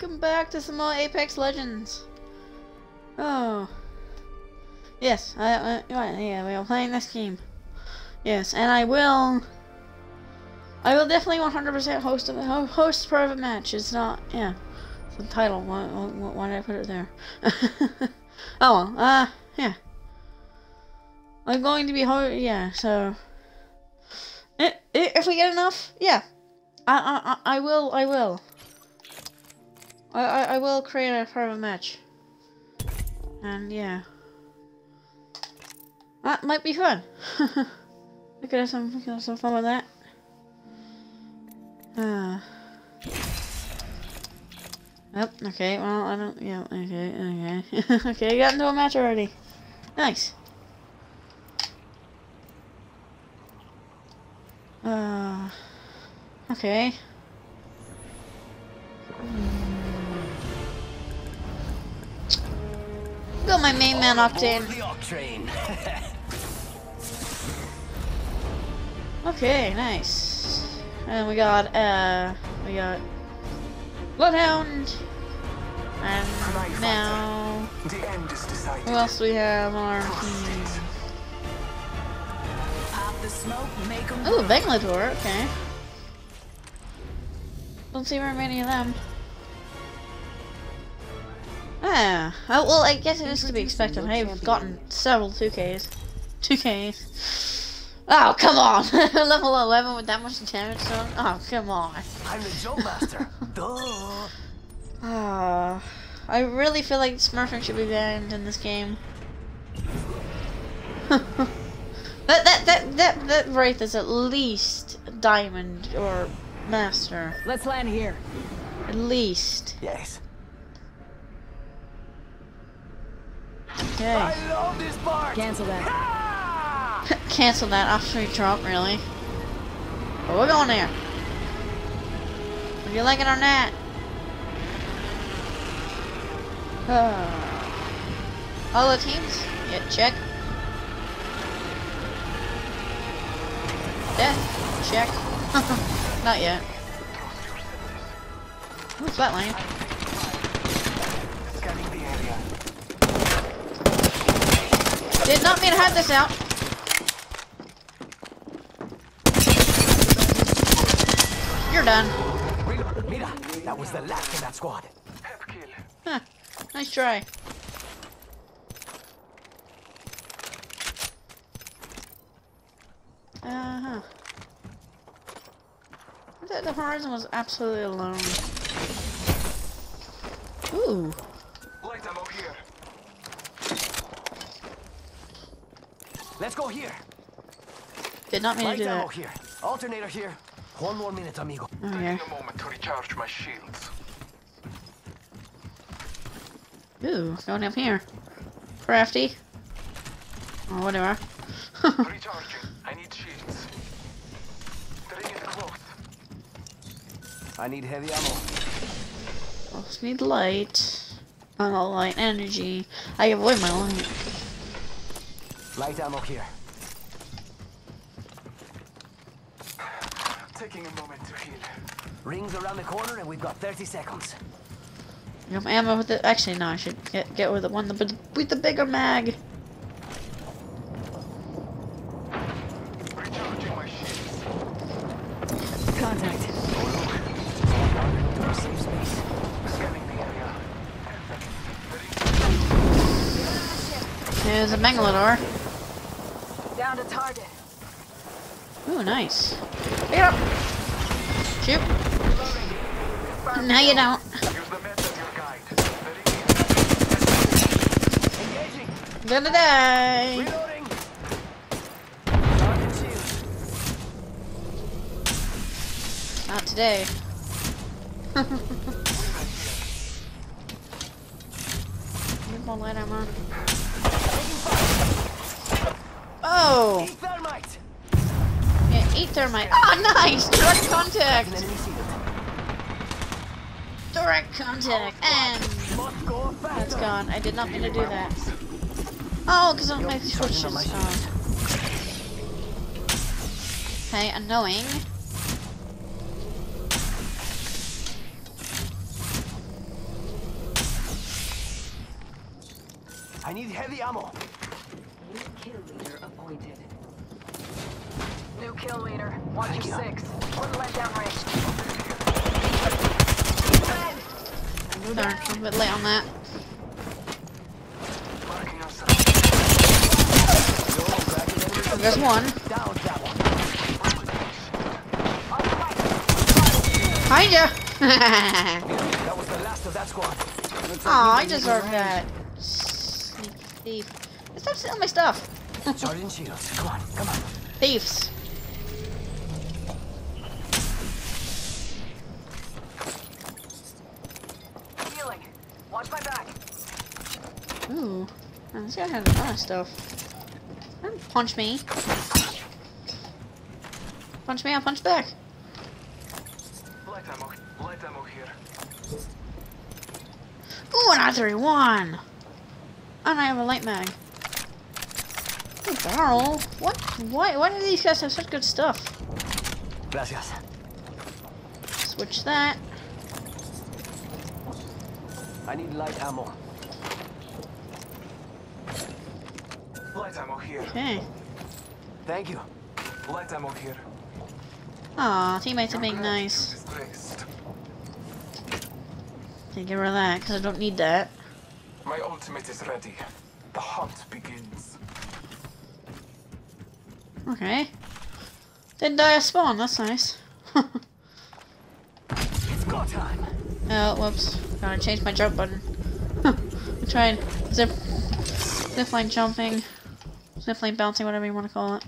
welcome back to some more Apex Legends. Oh, yes, yeah, we are playing this game. Yes, and I will definitely 100% host private match. It's not, yeah, it's the title. Why did I put it there? Oh well, yeah. I'm going to be yeah. So, if we get enough, yeah, I will create a private match. And yeah, that might be fun. We could have some fun with that. Yep. Okay. Well, I don't. Yeah. Okay. Okay. I got into a match already. Nice. Okay. Got my main man Octane. Okay, nice. And we got Bloodhound. And now who else do we have on our team? Ooh, Banglador, okay. Don't see very many of them. Ah, well, I guess it is to be expected. I've gotten several 2Ks. 2Ks. Oh, come on! Level 11 with that much damage done? Oh, come on. I'm the Joe Master. Duh. I really feel like smurfing should be banned in this game. that Wraith is at least Diamond or Master. Let's land here. At least. Yes. Okay. I love this part. Cancel that. Cancel that after drop, really. But we're going there. If you like it or not. All the teams? Yeah, check. Death? Check. Not yet. What's that lane? Did not mean to have this out. You're done. Mira, that was the last in that squad. Huh. Nice try. The horizon was absolutely alone. Ooh. Light ammo here. Let's go here. Did not mean to do ammo that. here. Alternator here. 1 more minute, amigo. Oh, yeah. Taking a moment to recharge my shields. Ooh, going up here. Crafty. Or whatever. Recharging. I need shields. The ring is close. I need heavy ammo. Also need light. Oh, no, light energy. I avoid my light. Light ammo here. Taking a moment to heal. Rings around the corner and we've got 30 seconds. You have ammo with it? Actually, no. I should get with the one with the bigger mag. Recharging my shields. Contact. Safe space. Scanning the area. There's a Megalodor. Down to target. Ooh, nice. Pick it up. Shoot. No, you don't. Use the meds as your guide. Engaging. Gonna die. Reloading. Target shield. Not today. Need more light ammo. Oh! Eat thermite. Yeah, eat thermite. Oh, nice! Direct contact! Enemy sealed. Direct contact! And Must go it's faster. gone. I did not mean to do that. Oh, because of my switches. on my Oh. Okay, annoying. I need heavy ammo. New kill leader appointed. New kill leader. Watch Thank your you. 6. One let down range. Darn, I'm a bit late on that. Marking yourself. Oh, there's one. Down that one. Hiya! That was the last of that squad. Aw, I deserve that. Sneaky thief. Stop stealing my stuff. Charging shields. Come on, come on. Thieves. Healing. Watch my back. Ooh. Man, this guy has a lot of stuff. Don't punch me. Punch me, I'll punch back. Light ammo here. Ooh, an R31! And I have a light mag. Ooh, barrel. What? Why do these guys have such good stuff? Gracias. Switch that. I need light ammo. Light ammo here. Okay. Thank you. Light ammo here. Aw, teammates are being nice. Disgraced. Okay, get rid of that, because I don't need that. My ultimate is ready. The hunt begins. Okay. Didn't die at spawn, that's nice. It's go time. Oh, whoops. Gotta change my jump button. I tried zipline jumping, zipline bouncing, whatever you want to call it.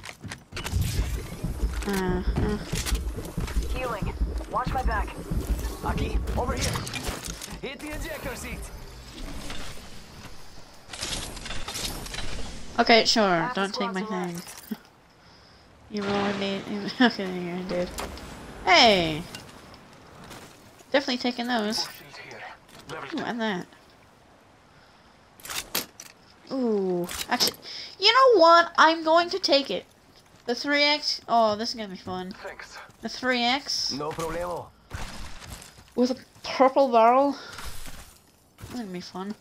Healing. Watch my back. Aki, over here. Hit the ejector seat. Okay, sure. Half the Don't take my squads are thing. You really need. Okay, yeah, I did. Hey! Definitely taking those. Shield here. Level Ooh, 2. and that. Ooh, actually, you know what? I'm going to take it. The 3X. Oh, this is gonna be fun. Thanks. The 3X No problemo. with a purple barrel. This is gonna be fun.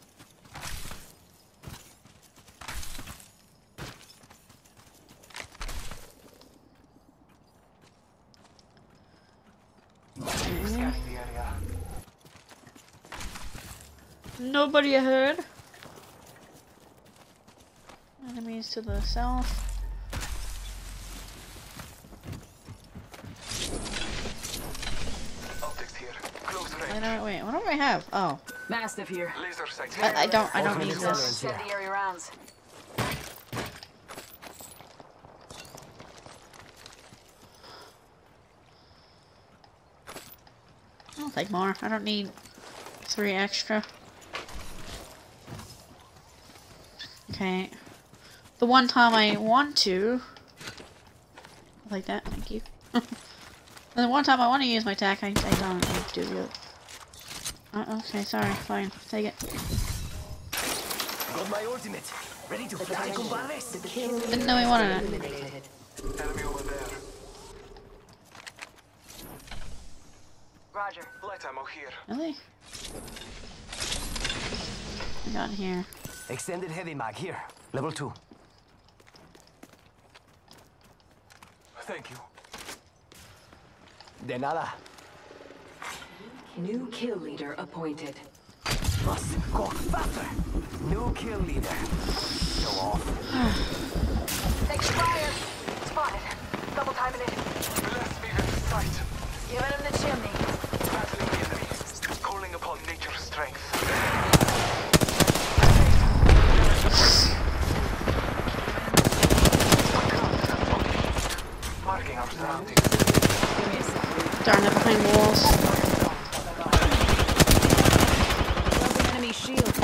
Scanning the area. Nobody ahead. Enemies to the south. Optics here. Close range. Wait, what do I have? Oh, Mastiff here. Laser sight. I don't Ultimate need accelerant this. here. Incendiary rounds. I'll take more. I don't need 3 extra. Okay. The one time I want to. Like that, thank you. The one time I want to use my tack, I don't. I do it. Okay, sorry, fine. Take it. Got my ultimate. Ready to fly, compadres? Didn't know he wanted it. Enemy over there. Roger. Light ammo here. Really? I got in here. Extended heavy mag here. Level 2. Thank you. De nada. New kill leader appointed. Must go faster. New kill leader. Show off. Take fire. Spotted. Double timing it. Bless me with sight. Giving him the chimney. Battling the enemy. Calling upon nature's strength. Marking our surroundings. Give me a second. Darn it, behind walls. Closing enemy shield.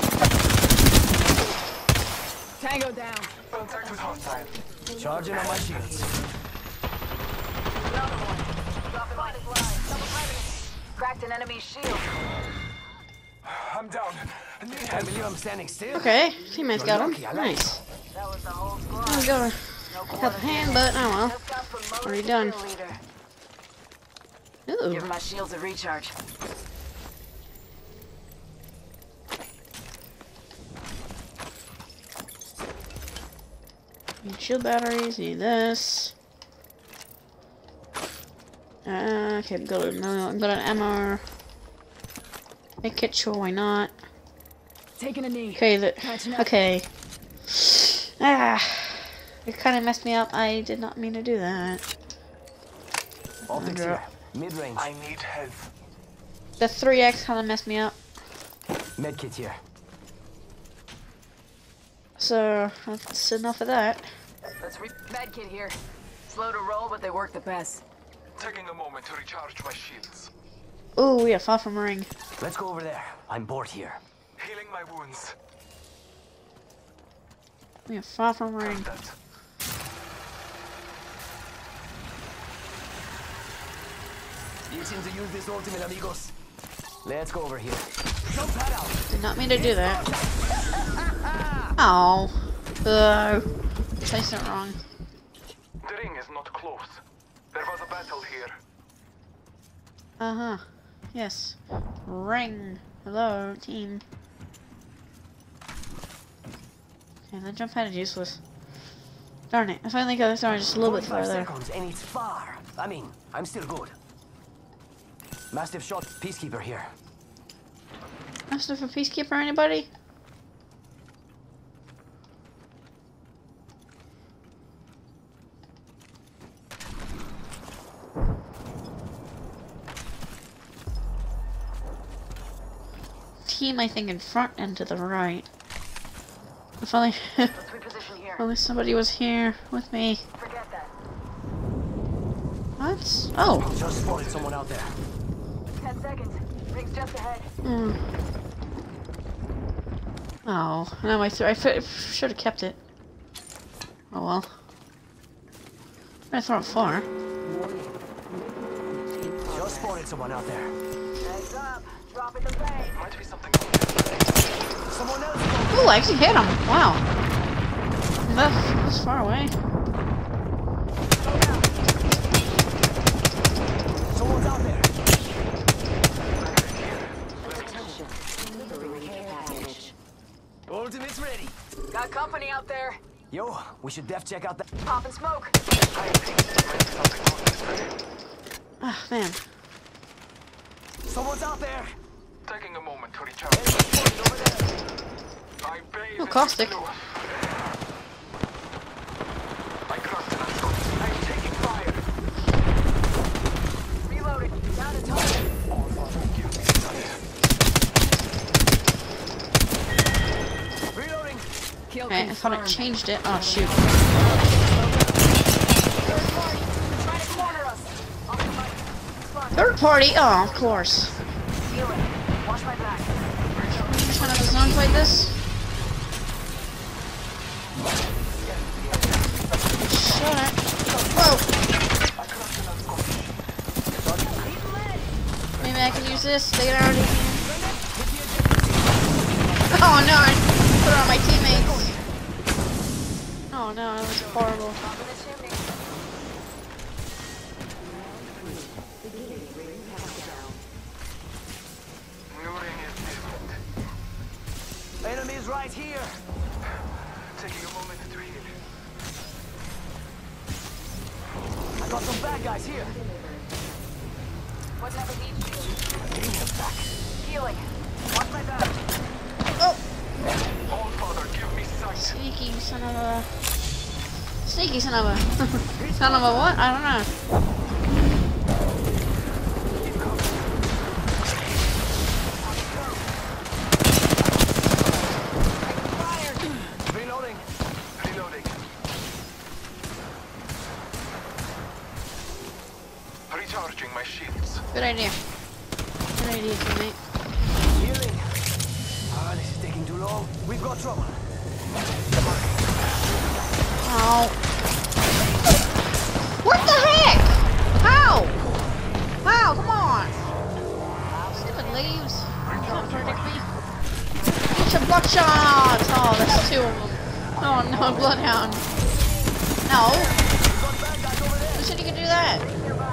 Tango down. Contact with hostile. Charging on my shields. Another one. Dropping my fly. Double timing it. Cracked an enemy's shield. I'm down. I need Can't help. believe I'm standing still. Okay, teammates got him. Lucky, I like Nice. That was the whole squad. I'm gonna No cut the hand, but oh well. Just got promoted Already to done. kill leader. Ooh. Give my shields a recharge. Need shield batteries, need this. Okay, got an MR. Make it, sure, why not? Taking a knee. Okay, Catching up. okay. Ah, it kind of messed me up. I did not mean to do that. Optics here. Mid-range. I need help. The 3x kind of messed me up. Medkit here. So, that's enough of that. Medkit here. Slow to roll, but they work the best. Taking a moment to recharge my shields. Ooh, yeah, far from ring. Let's go over there. I'm bored here. Healing my wounds. Yeah, far from ring. That. Itching to use this ultimate, amigos. Let's go over here. Jump pad out. Did not mean to do that. Oh. Placed it wrong. The ring is not close. There was a battle here. Uh-huh. Yes. Ring. Hello, team. Okay, that jump pad is useless. Darn it. I finally got this arm just a little bit 45 farther. seconds and it's far. I mean, I'm still good. Mastiff shot, peacekeeper here. Master for Peacekeeper, anybody? Team, I think, in front and to the right. If only, Let's reposition here. only somebody was here with me. Forget that. What? Oh. Just spotted someone out there. 10 seconds. Ring's just ahead. Hmm. Oh, no, I should have kept it. Oh well. I'm gonna throw it far. Just spotted someone out there. Heads up. Dropping the bank. Might be something. Someone else. Ooh, I actually hit him. Wow. That's far away. Someone's out there. Ultimate's ready. Got company out there. Yo, we should def check out that. Pop and smoke. I think there might be something wrong this way. Ah, man. Someone's out there. Taking a moment to recharge. Over there. I bathe Oh, in caustic. blue. I crossed an unconscious. I'm taking fire. Reloading. Down to target. All Father, give me sight. Reloading. Kill Okay, I thought it confirmed. changed it. Oh, shoot. Third party. Trying to corner us. I'll be fighting. Spot. Third party? Oh, of course. Healing. Watch my back. Which one of the zones like this? Shut it. Whoa! Maybe I can use this. They already. Oh no! I put it on my teammates. Oh no, that was horrible. Top of the chimney. New ring is different. Enemies right here. Taking a moment to heal. I got some bad guys here. What type of heat shield? Getting him back. Healing. Watch my back. Oh! All Father, give me sight. Sneaky son of a. Sneaky son of a. Son of a what? I don't know. Reloading. Reloading. Recharging my shields. Good idea. Good idea, teammate. Healing. Ah, this is taking too long. We've got trouble. Oh. What the heck? How? How? Come on. Stupid leaves. You can't predict me. Eat some buckshots. Oh, that's two of them. Oh no, bloodhound. No. Who said you could do that?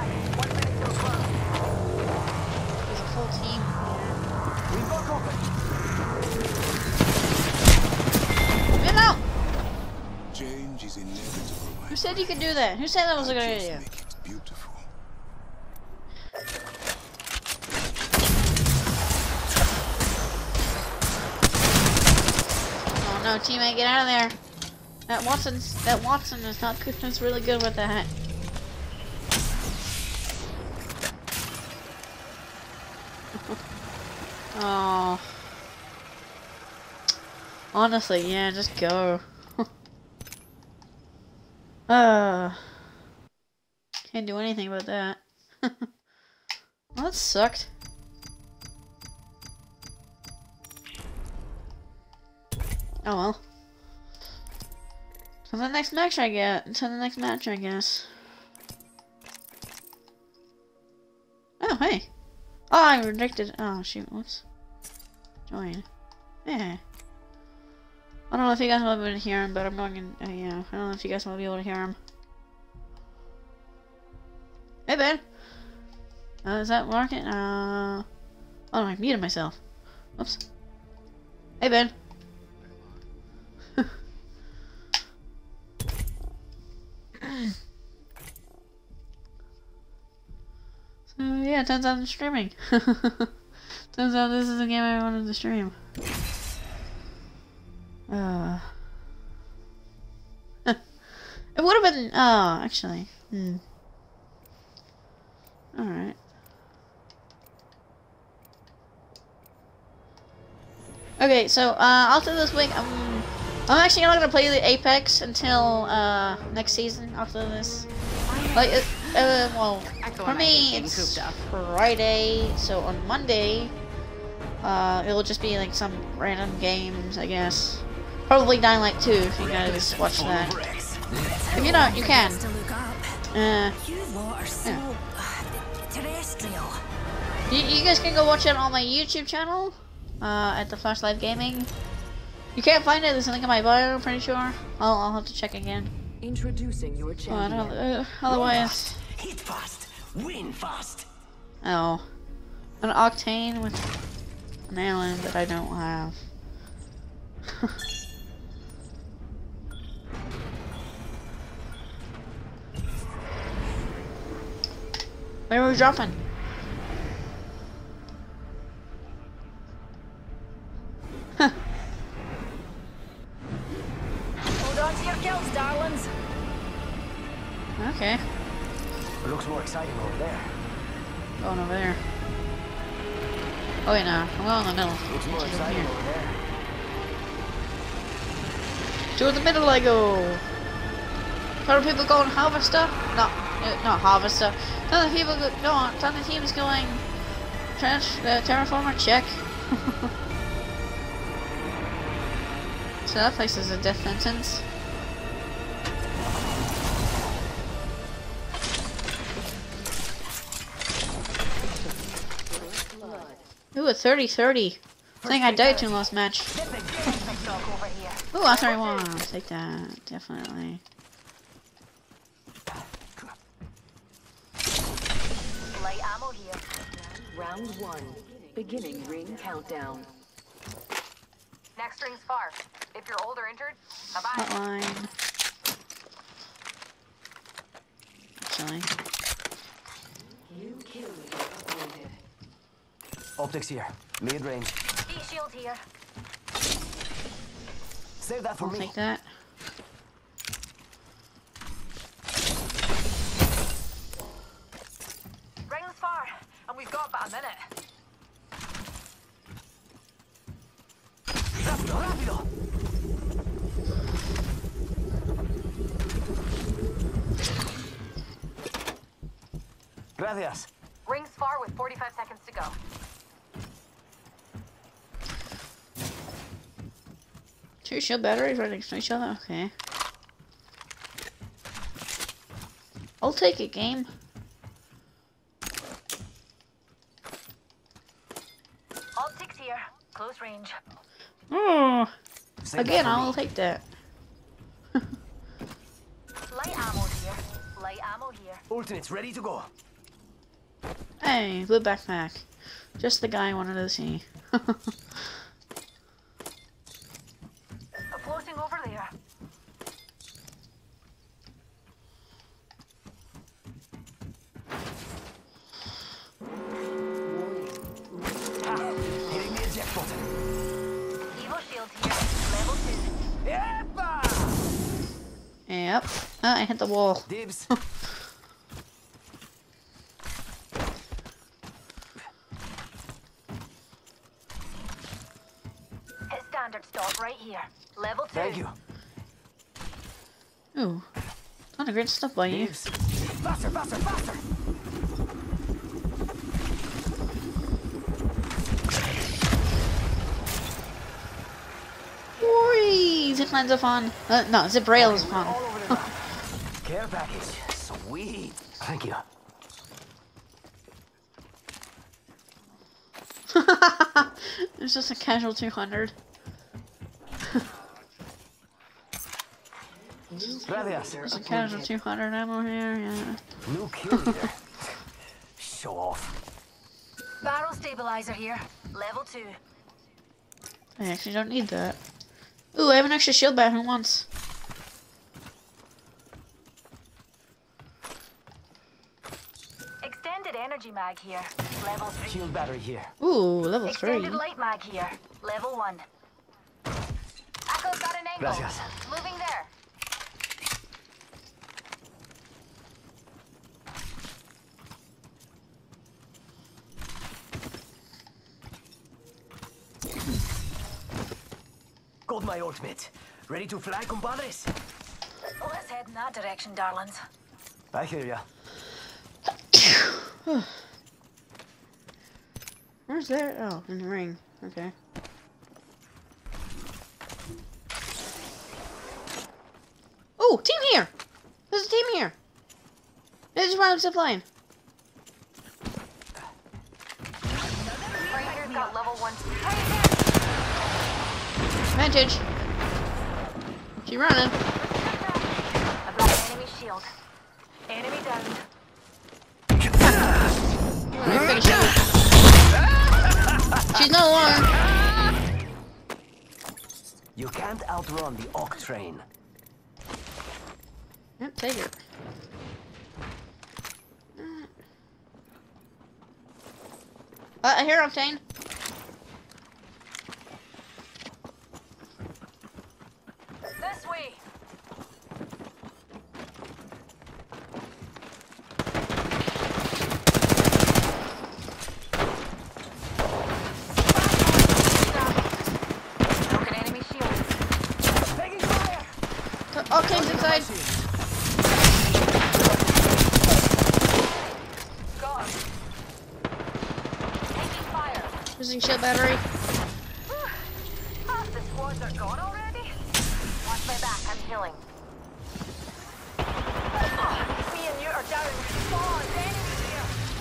There's a full team here. We've got company. Get out! Change is inevitable. Who said you could do that? Who said that was a good idea? Make it beautiful. Oh no, teammate, get out of there. That Watson is not good. That's really good with that. Oh. Honestly, yeah, just go. Can't do anything about that. Well, that sucked. Oh well. To the next match I guess. Oh, hey. Oh, I rejected. Oh, shoot. Whoops. Join. Yeah. I don't know if you guys will be able to hear him, but I'm going in. Yeah. I don't know if you guys will be able to hear him. Hey, Ben. Is that working? Oh, no, I muted myself. Whoops. Hey, Ben. So yeah, turns out I'm streaming. Turns out this is a game I wanted to stream. It would have been. Oh, actually. Alright. Okay, so after this week, I'm actually not gonna play the Apex until next season. After this, like, well, for me it's Friday, so on Monday, it'll just be like some random games, I guess. Probably Dying Light 2 if you guys watch that. If you don't, you can. Yeah. You guys can go watch it on my YouTube channel, at the Flashlight Gaming. You can't find it. There's a link in my bio. I'm pretty sure. I'll have to check again. Introducing your champion. Otherwise, Hit fast, win fast. oh, an Octane with an alien that I don't have. Where are we dropping? Huh. Hold on to your kills, darlings. Okay. It looks more exciting over there. Going over there. Oh wait, no. I'm going in the middle. Looks more Over exciting here. over there. To the middle I go. Ton of people going Harvester? No, not Harvester. Ton of people go on. Ton of teams going. Terraformer check. So that place is a death sentence. Ooh, a 30-30. I think I died to last match. Ooh, I 31. I'll take that. Definitely. Light ammo here. Round 1. Beginning ring countdown. Next ring's far. If you're old or injured, bye-bye. Hotline. Actually. New kill appointed. Optics here. Mid range. Heat shield here. Save that for I'll me. take that. Ring's far, and we've got about a minute. Rápido, rápido. Gracias. Ring's far with 45 seconds to go. Two shield batteries right next to each other? Okay. I'll take it, game. Optics here. Close range. Oh, Save again, that for I'll me. take that. Light ammo here. Light ammo here. Alternates ready to go. Hey, blue backpack. Just the guy I wanted to see. Floating over there. Yep. I hit the wall. Dibs. Hit standard stop right here. Level 2. Thank you. Ooh. Ton of great stuff by you. Dibs. Faster, faster, faster. Whee! Zip lines are fun. No, zip rail is fun. All over the map. Care package. Sweet. Thank you. It's just a casual 200. Gracias. There's a casual 200 ammo here, yeah. New kill leader. Show off. Barrel stabilizer here. Level 2. I actually don't need that. Ooh, I have an extra shield back. Who wants? Extended energy mag here. Level 3. Shield battery here. Ooh, level 3. Extended light mag here. Level 1. Echo's got an angle. Gracias. Moving there. Got my ultimate. Ready to fly, compadres? Let's head in that direction, darlings. I hear ya. Where's that? Oh, in the ring. Okay. Oh, team here! There's a team here! They just wound up zip line. Right here's got level 1. Advantage. Keep running. I've got an enemy shield. Enemy down. Alright, finish her. She's no alarm. You can't outrun the Ock train. Yep, take it. I hear Octane. This way. Broken enemy shield. Taking fire! Octane's inside. Gone. Taking fire. Using shield battery. Half the squads are gone already? Watch my back, I'm healing. Me and you are down. Spawn, enemies here.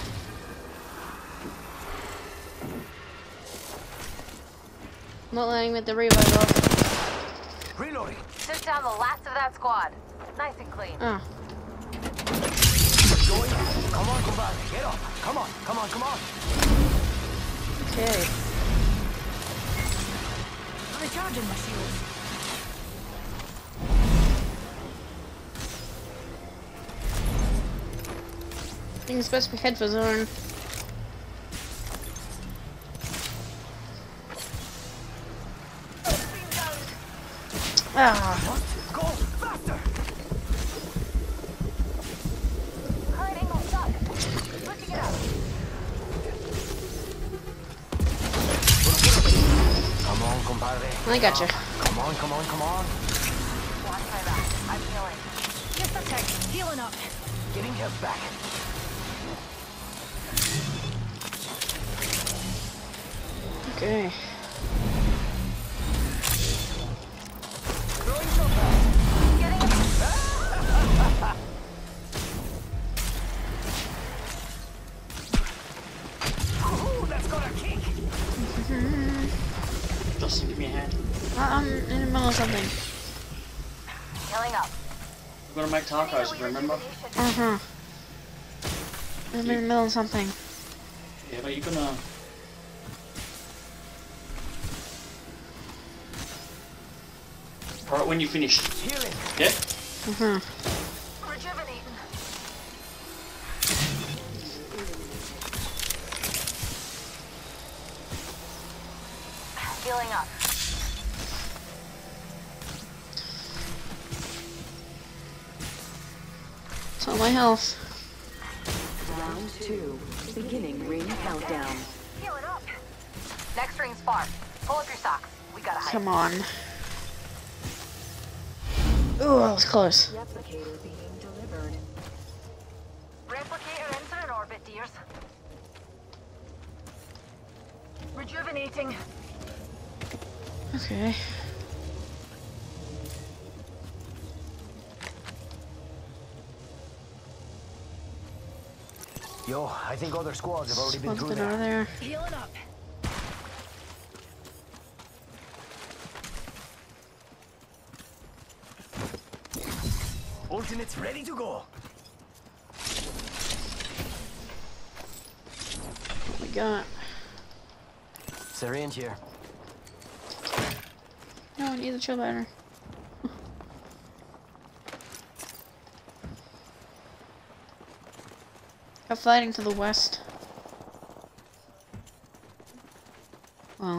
Not letting me get the revive off. Reloading. Took down the last of that squad. Nice and clean. Oh. Going. Come on, compadre. Get up. Come on, come on, come on. Okay. Recharging my shield. I think it's best we head for zone. Ah. Go faster. Current angle stuck. Switching it up. Come on, compadre. I gotcha. Come on, come on, come on. Watch my back. I'm healing. Just a sec. Healing up. Getting health back. Okay. Throwing so fast. Getting a Ooh, that's got a kick. Justin, give me a hand. I'm in the middle of something. healing up. We're gonna make tacos, remember? Uh-huh. I'm in the middle of something. Yeah, but you're gonna... Alright, when you finish. Healing. Yeah? Uh-huh. Rejuvenating. Healing up. That's all my health. Round 2. Beginning ring countdown. Heal it up. Next ring's far. Pull up your socks. We gotta hide. Come on. Ooh, that was close. Replicator being delivered. Replicator enter in orbit, dears. Rejuvenating. Okay. Yo, I think other squads have already been One's through been out of there. there. Healing up. Ultimate's ready to go. What we got? Syringe here. No, I need the chill battery. Got fighting to the west. Well,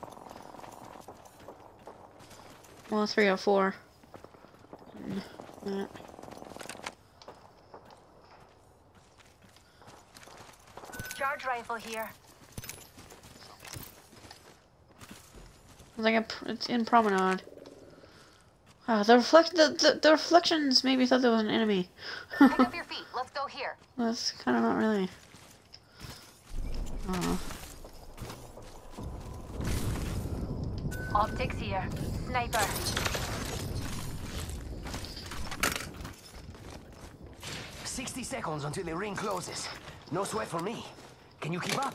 304. That. Charge rifle here. It's in Promenade. Oh, the reflections maybe thought there was an enemy. Pick up your feet. Let's go here. That's kind of not really. Oh. Optics here. Sniper. "60 seconds until the ring closes. No sweat for me. Can you keep up?"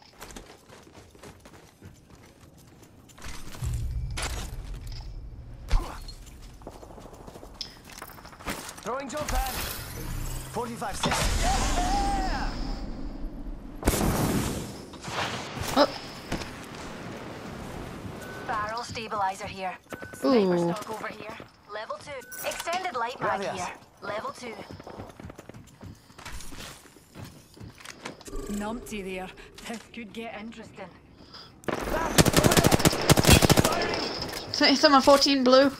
Throwing jump pad. 45 seconds. Yeah! Oh. Barrel stabilizer here. Ooh. Sniper stock over here. Level 2. Extended light mag Gracias. here. Level 2. Numpty there. This could get interesting. It's on my 14 blue.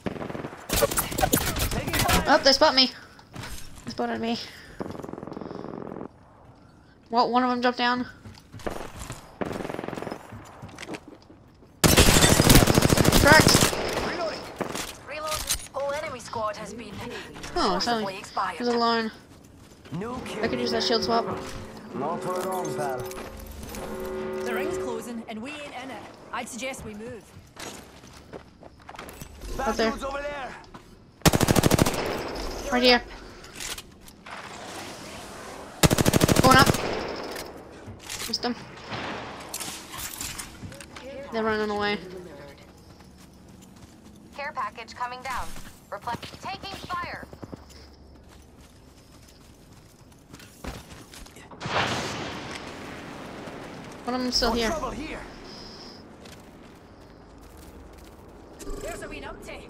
Oh, they spot me. They spotted me. What? One of them dropped down. Tracked. Reload. Whole enemy squad has been Oh, it's only. forcibly expired. There's a line. No I could use that shield swap. Not for long, pal. The ring's closing and we ain't in it. I'd suggest we move. Up there. Bathrooms over there. Right here. Going up. Missed them. They're running away. Care package coming down. Taking fire. One of them's still here. Trouble here. There's a wee numpty.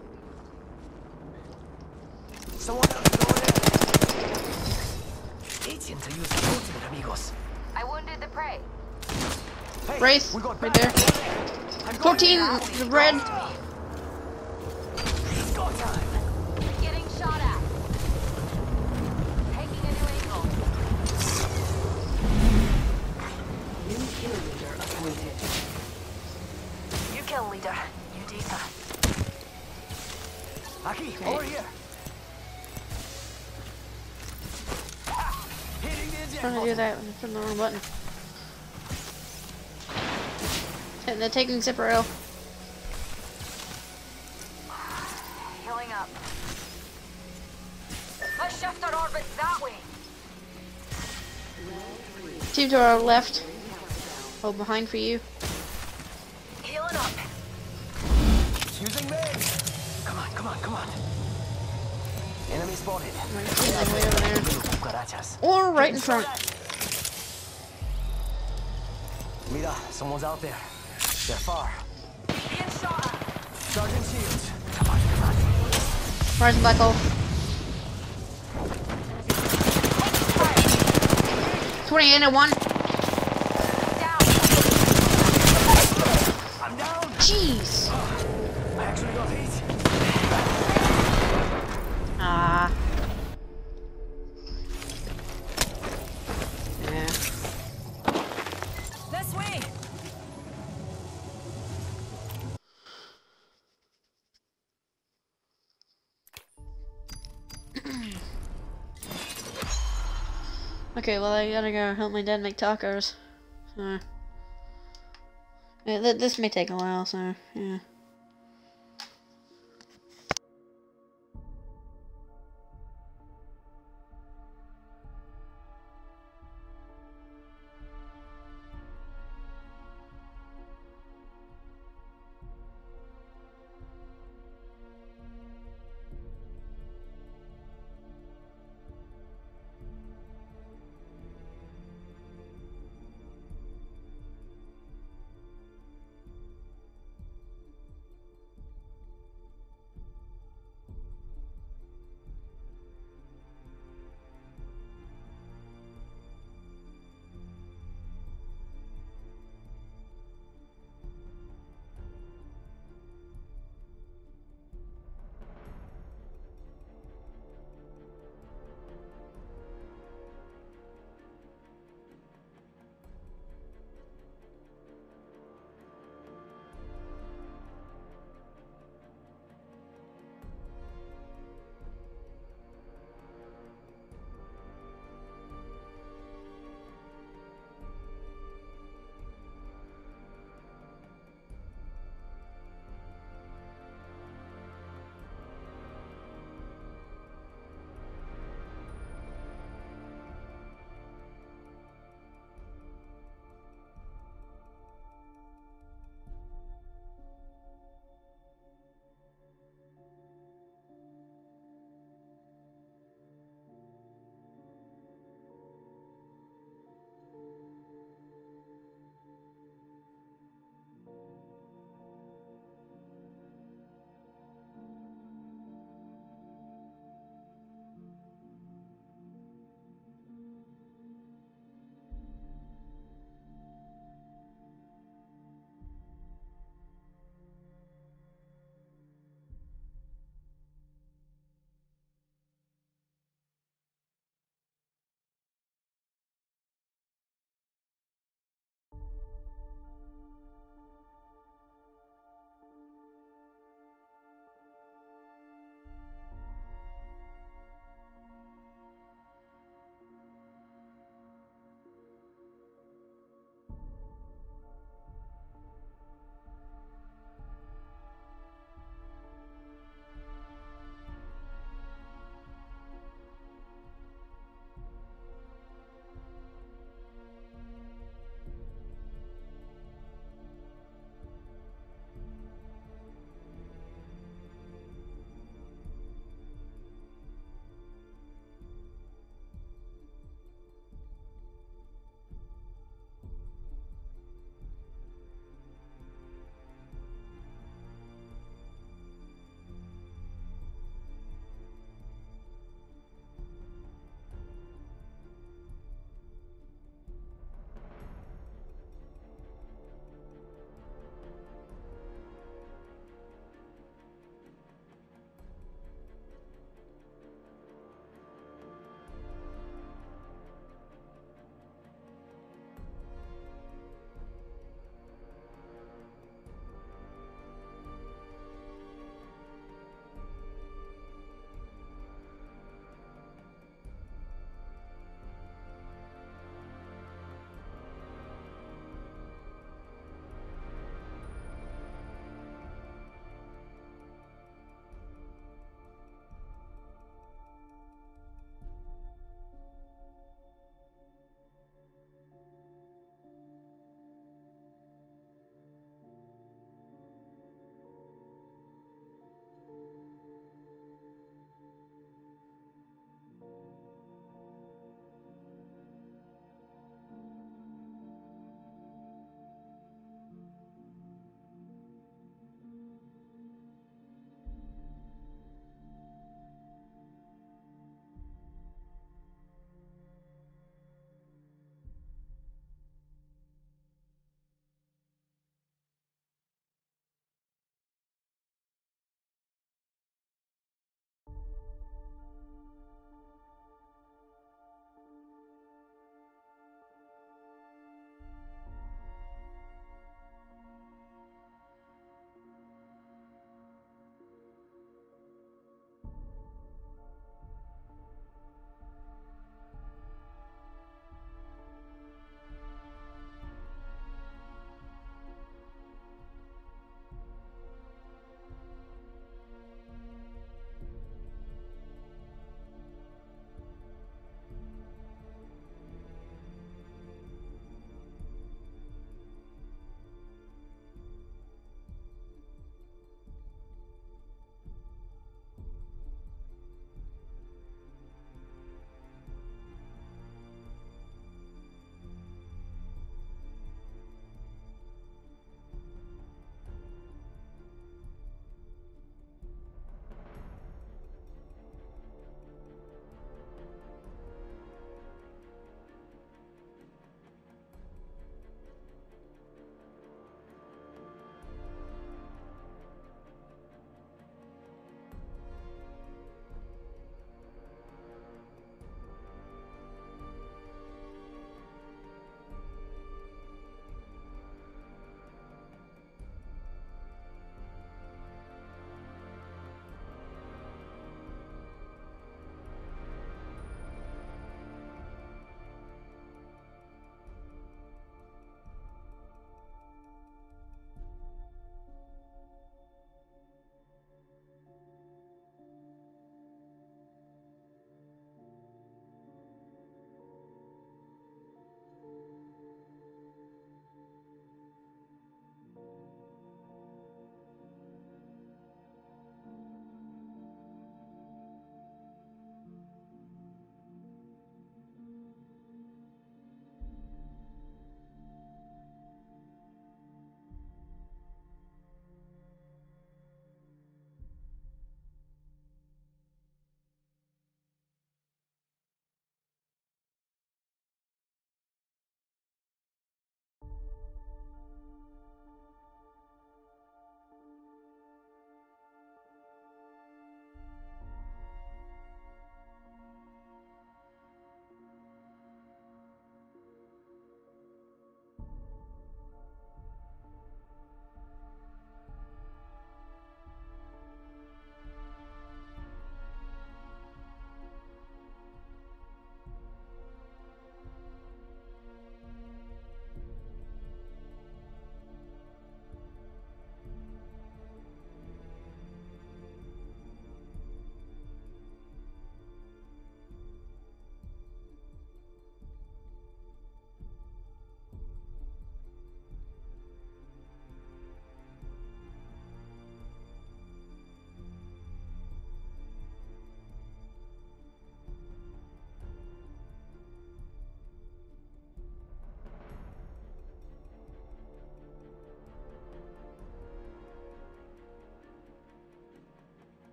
Someone out the door there. Itching to use the ultimate, amigos. I wounded the prey. Hey, Wraith, we got right back. there. I'm 14 red. He's got time. Getting shot at. Taking a new angle. New kill leader appointed. You kill leader. You data. Aki, Okay. over here. Hitting the eject Trying to do button. that from the wrong button. And they're taking zipper L. Healing up. Let's shift our orbits that way. Team to our left. Hold behind for you. Healing up. Using me. Come on, come on, come on. Enemy spotted. Right, team like way over there. Cucarachas. Or right in front. Mira, someone's out there. They're far. Being shot at. Charging shields. Come on, come on. Rising black hole. 28 at 1. Down. I'm down. Jeez. I actually got hit. Ah. Okay, well I gotta go help my dad make tacos. So yeah, this may take a while, so yeah.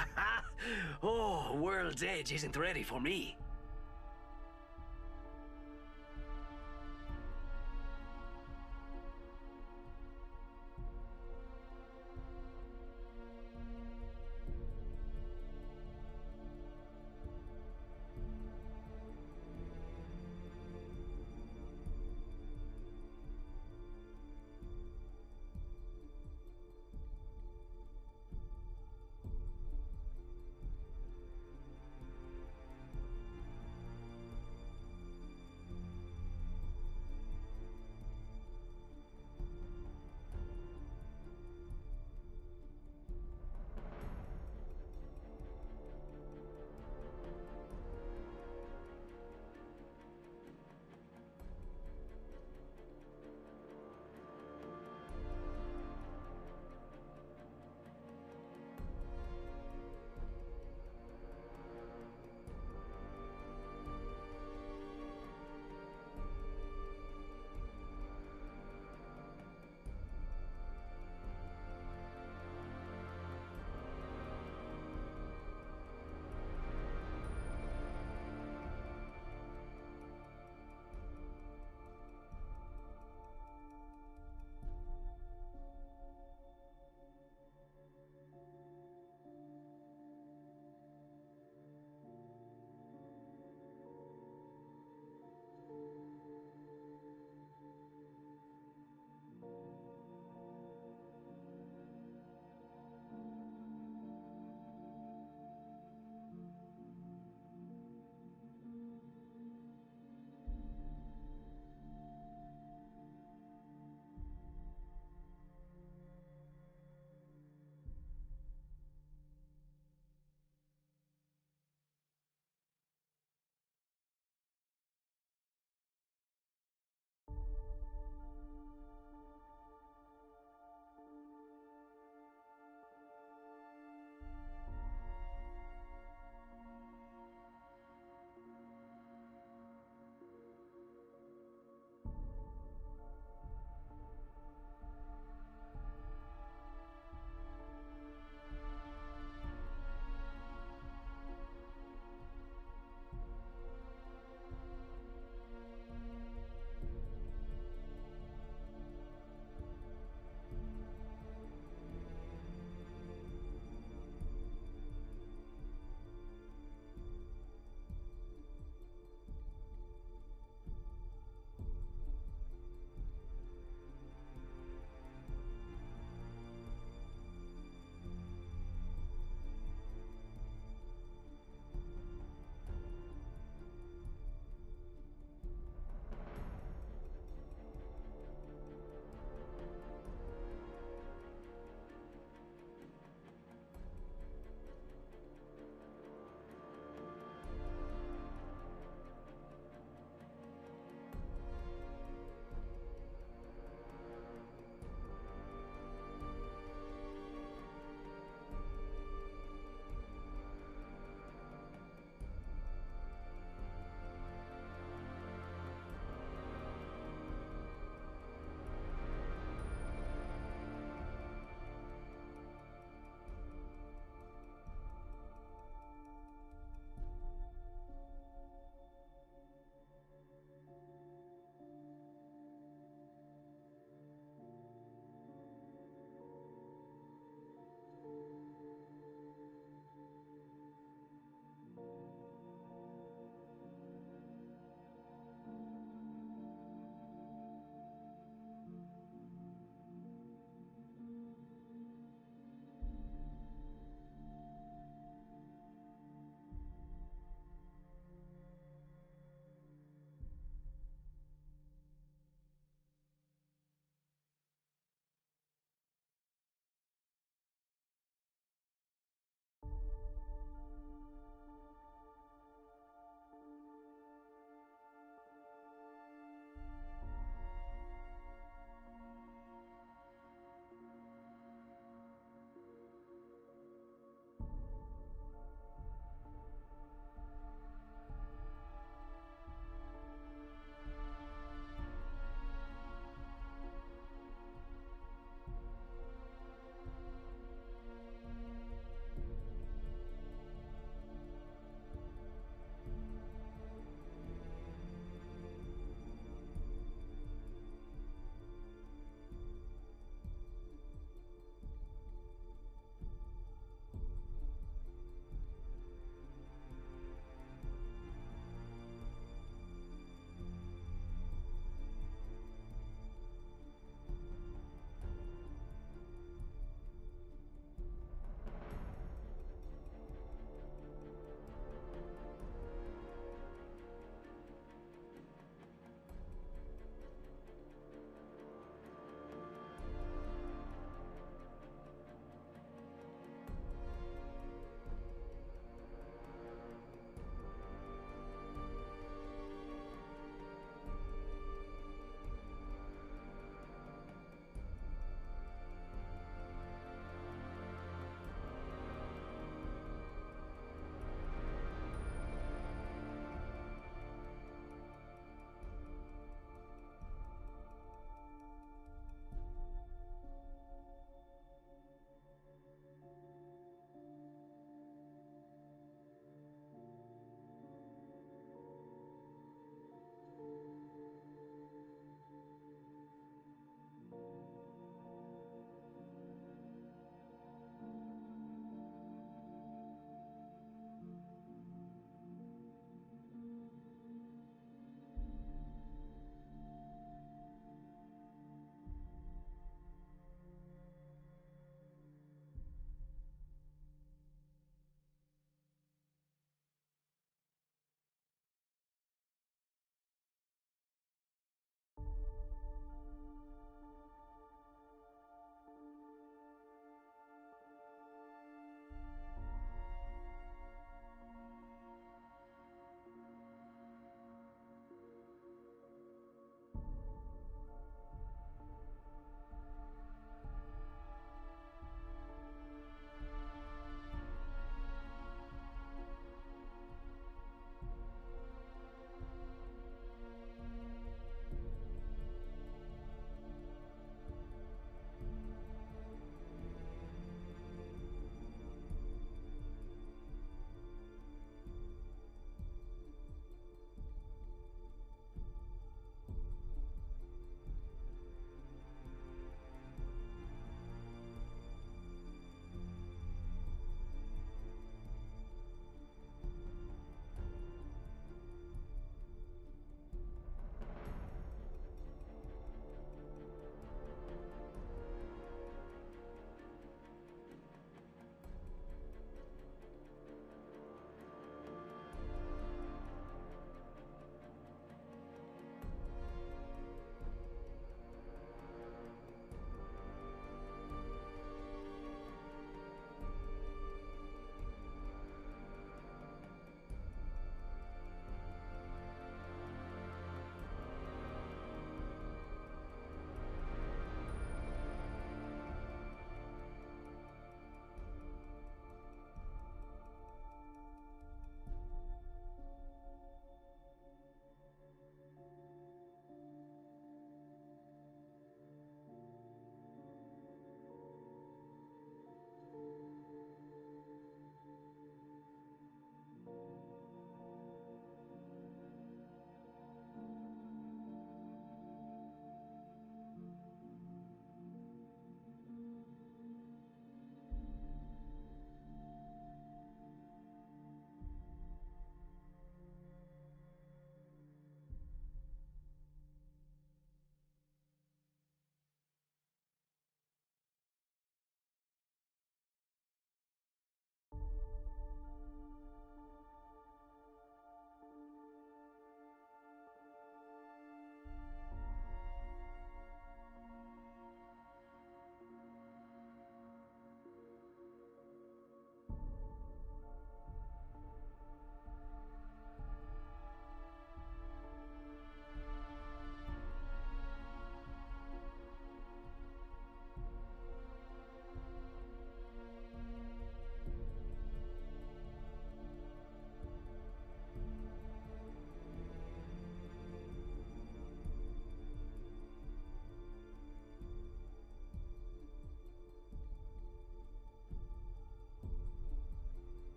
Oh, World's Edge isn't ready for me.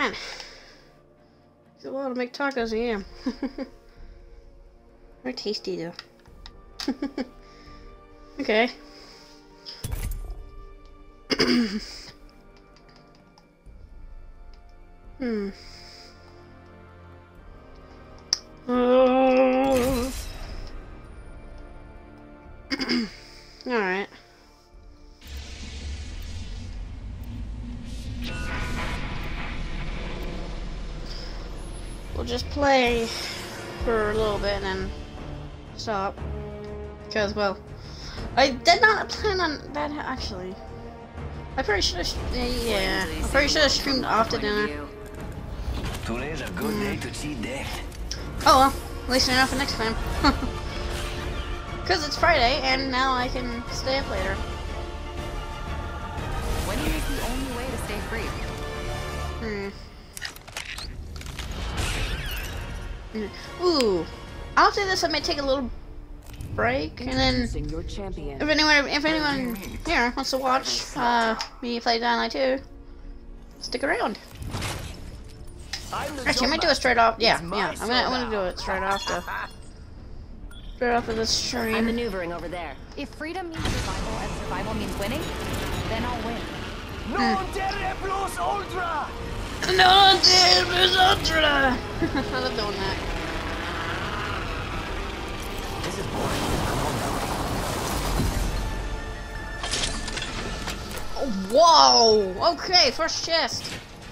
man. It's a lot to make tacos, yeah. They're tasty though. Okay. Alright. We'll just play for a little bit and then stop. Because, well, I did not plan on that actually. I probably should have, yeah, I probably should have streamed after dinner. Today's a good day to cheat death. Oh well, at least I know for next time. Because it's Friday and now I can stay up later. When is the only way to stay free? Ooh, after this I may take a little break and then Introducing your champion. if anyone here wants to watch me play Dying 2, stick around. Actually, I might do it straight off. Yeah, I'm gonna do it straight after. Straight after this stream. I'm maneuvering over there. If freedom means survival and survival means winning, then I'll win. Non terre plus ultra! No, there's ultra. I love doing that. This is boring. Oh, whoa! Okay, first chest.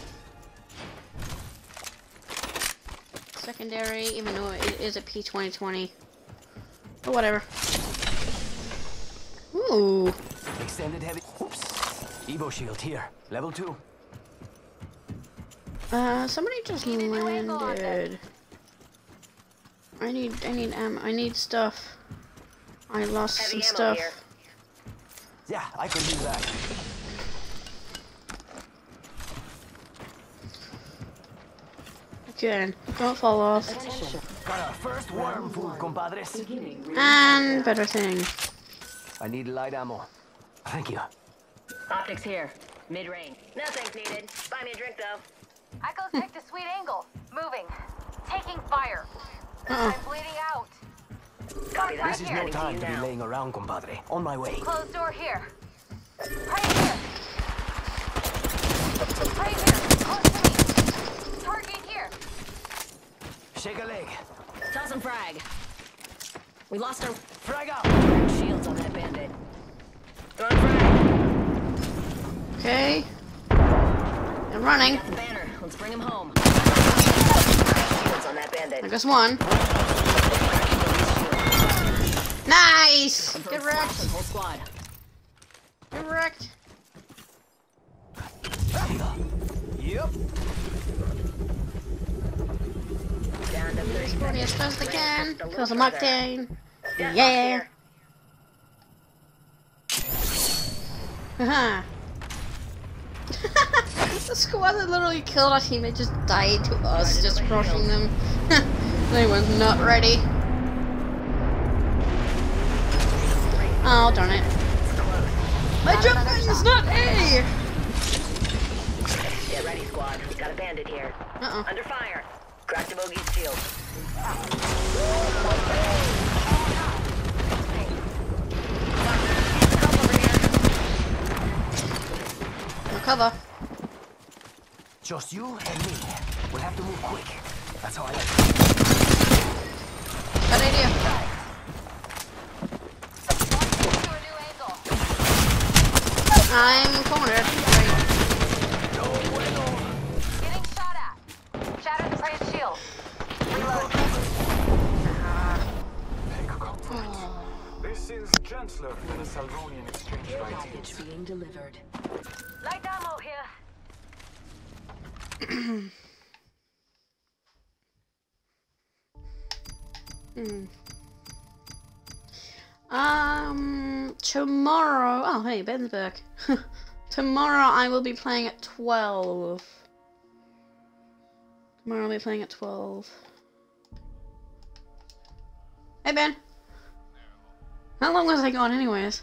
Secondary, even though it is a P2020. But whatever. Ooh. Extended heavy. Oops. Evo shield here. Level 2. Somebody just landed. I need ammo. I need stuff. I lost some stuff. Yeah, I could use that. Good. Don't fall off. Got our first worm food, compadres. And better thing. I need light ammo. Thank you. Optics here. Mid-range. Nothing's needed. Buy me a drink, though. Echo's picked a sweet angle. Moving. Taking fire. Uh-oh. I'm bleeding out. Copy that. This is no time to be laying around, compadre. On my way. Closed door here. Right here. Right here. Close to me. Target here. Shake a leg. Toss some frag. We lost our Frag out. shields on that bandit. Throwing frag. Okay. I'm running. Got the banner. Let's bring him home. Shields on that bandit. I guess one. Nice! Get wrecked. Whole squad. Get wrecked. Yep. Down to 30 Sporty as seconds. fast as I can. Just a little Cause I'm further. octane. Gas Yeah. box Haha. The squad that literally killed our teammate just died to us, just rushing them. They was not ready. Oh, darn it. My jump button's not A! Get ready, squad. Got a bandit here. Uh-oh. Under fire. Crack the bogey's shield. No cover. Just you and me. We'll have to move quick. That's how I like it. Bad idea. To a new angle. I'm cornered. Right. Getting shot at. Shatter the prey's shield. Reload. Make contact. This is gentler than a Salvonian exchange of Package ideas. being delivered. Light ammo here. Tomorrow. Oh, hey, Ben's back. Tomorrow I will be playing at 12. Tomorrow I'll be playing at 12. Hey, Ben. How long was I gone, anyways?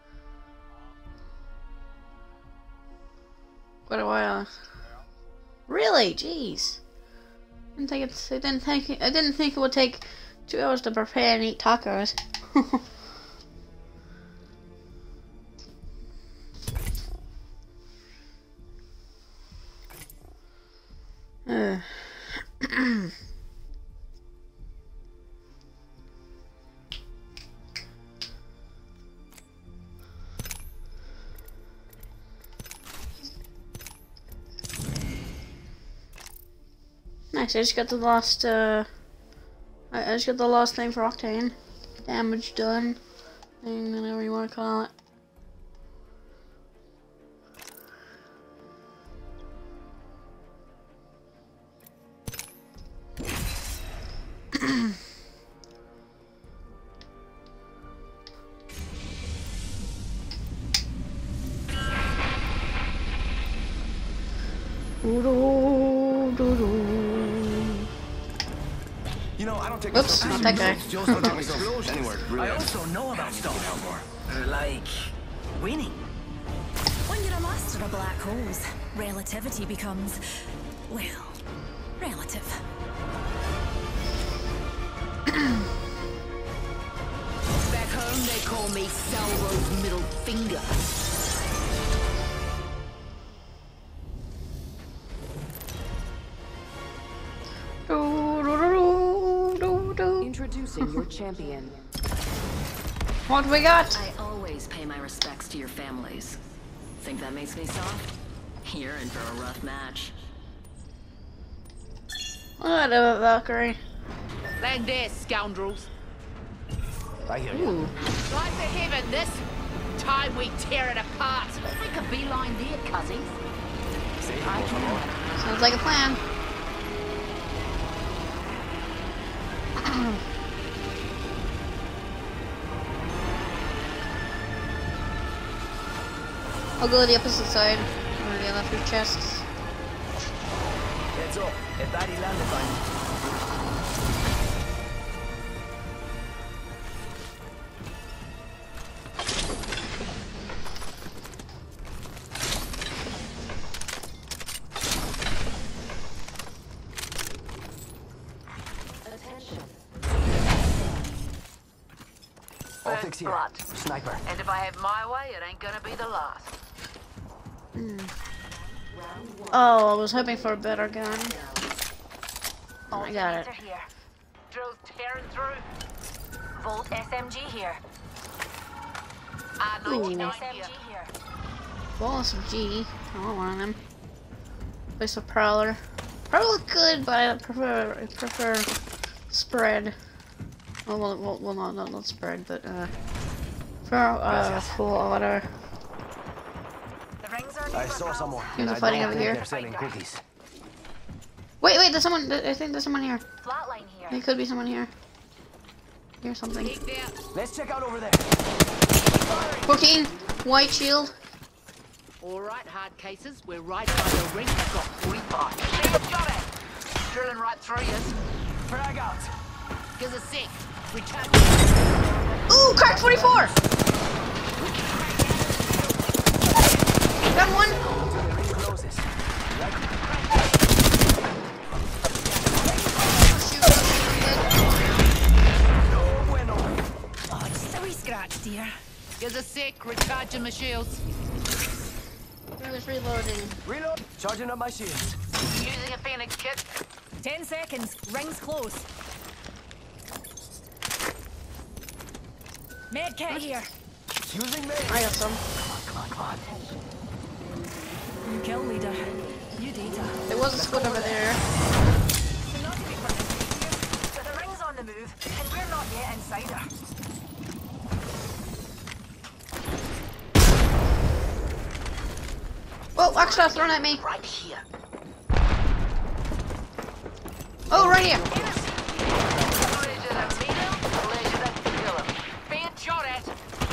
Quite a while. Really? Jeez. I didn't think it would take 2 hours to prepare and eat tacos. Nice, I just got the last, I just got the last thing for Octane. Damage done. Thing, whatever you want to call it. You know, I don't take Oops, not that guy. I also know about stuff more. Like winning. When you're a master of black holes, relativity becomes, well, relative. Back home, they call me Salvo's middle finger. Introducing your champion. What we got? I always pay my respects to your families. Think that makes me soft? You're in for a rough match. Whatever, Valkyrie. Land there, scoundrels. I hear you. Ooh. Like to heaven, this time we tear it apart. We could beeline there, cuzzies. Sounds like a plan. I'll go to the opposite side. Where they left your chests. Heads up. If Daddy landed by me. Optics here. Blood. Sniper. And if I have my way, it ain't gonna be the last. Oh, I was hoping for a better gun. I got it. Here. Drills tearing through. Volt SMG here. Ooh. SMG here. Well, some G. I want one of them. Place a Prowler. Prowler good, but I prefer spread. Well, not spread, but for full auto. The rings are I saw someone. There's a I fighting don't over think here. They're selling cookies. Wait, there's someone. I think there's someone here. flatline here. There could be someone here. Here's something. Let's check out over there. 14. White shield. Alright, hard cases, we're right by the ring. I've got 45. See, you've got it. Drilling right through you. Frag out. Give us a sec. Recharge. Ooh, crack 44. Got one. The ring closes. No bueno. Oh, just a wee scratch, dear. Give us a sec. Recharging my shields. I was reloading. Reload. Charging up my shields. Using a Phoenix kit. 10 seconds. Rings close. Med kit here. Using me. I got some. Come on. You kill leader. You data. There was a squid over there. So not to be perfect, But the ring's on the move, and we're not yet inside her. Oh, Axel thrown at me. Right here. Oh, right here. Pleasure to meet him, pleasure to kill him. Being shot at.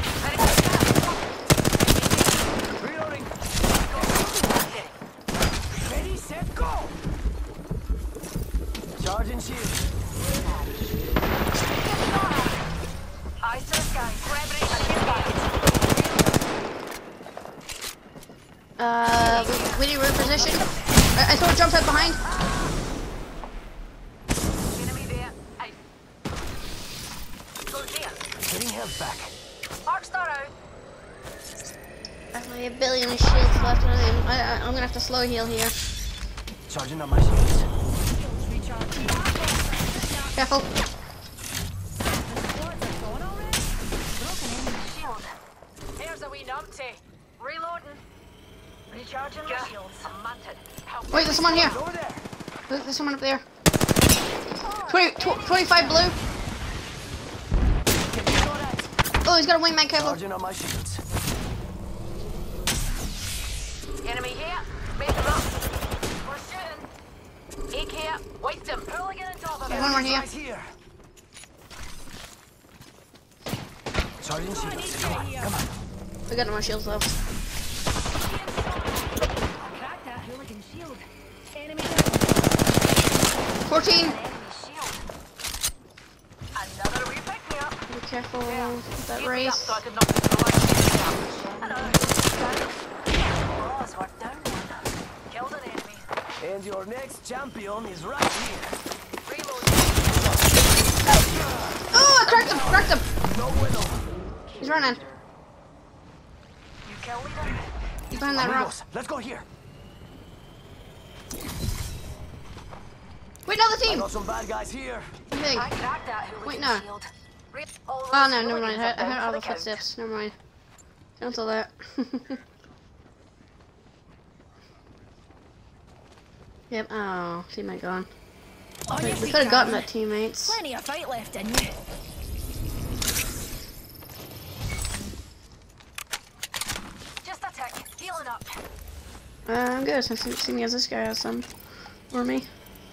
Reloading. Ready, set, go! Charging shield. Eyes to the sky. Gravity against targets. We need reposition. I saw a jump head behind. Enemy there. Aye. Go there. Getting health back. Arc star out. I have a billion shields left on him. I'm gonna have to slow heal here. Charging on my shields. Careful. Shield. There's a wee numpty. Reloading. Recharging my shields. I'm munted. Help. Wait, there's someone here. Over there. There's someone up there. 25 blue. Oh, he's got a wingman, careful. Charging on my shields. Enemy here. Make them up. We're shooting. Egg here. Waste him. Hooligan on top of There's him. one more here. Guys here. Charging shields. Come on, come on. We got no more shields left. Crack that hooligan shield. Enemy 14. Enemy shield. Another wee pick me up. Be careful with that Get me up race. so I can knock the light down. Hello. Oh, it's worked down one. Killed an enemy. And your next champion is right here. Reload. Oh, I cracked him! Cracked him! No bueno. He's running. You kill leader. He's behind that rock. Amigos, let's go here. Wait, another I team! got some bad guys here. Big. I cracked that hooligan Wait, no. shield. Oh, no, never mind. I heard all the footsteps. Never mind. Cancel that. Yep. Oh, teammate gone. on your We feet, could have gotten darling. that, teammates. Plenty of fight left in you. Just a tick. Healing up. I'm good. Seeing as this guy has some for me.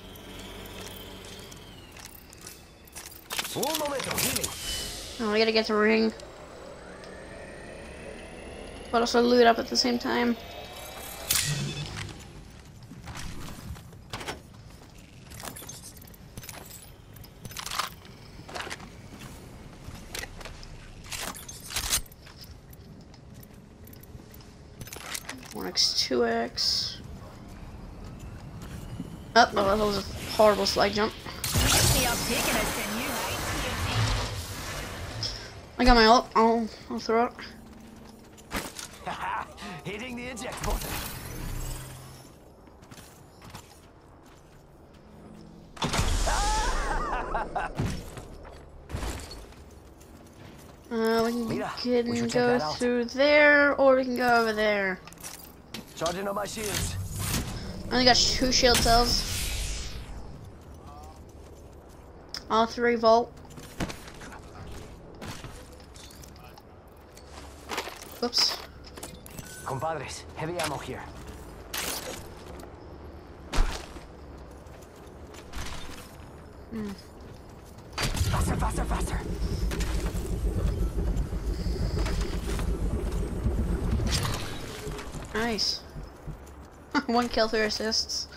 Un momento, healing. Oh, I gotta get the ring. But also loot up at the same time. One X, 2X. Oh, well, that was a horrible slide jump. I got my ult. I'll throw it. Hitting the eject button. We Mira, we can should check go that out. through there, or we can go over there. Charging on my shields. I only got 2 shield cells. All 3 volt. Oops. Compadres, heavy ammo here. Faster, faster, faster. Nice. 1 kill, 3 assists.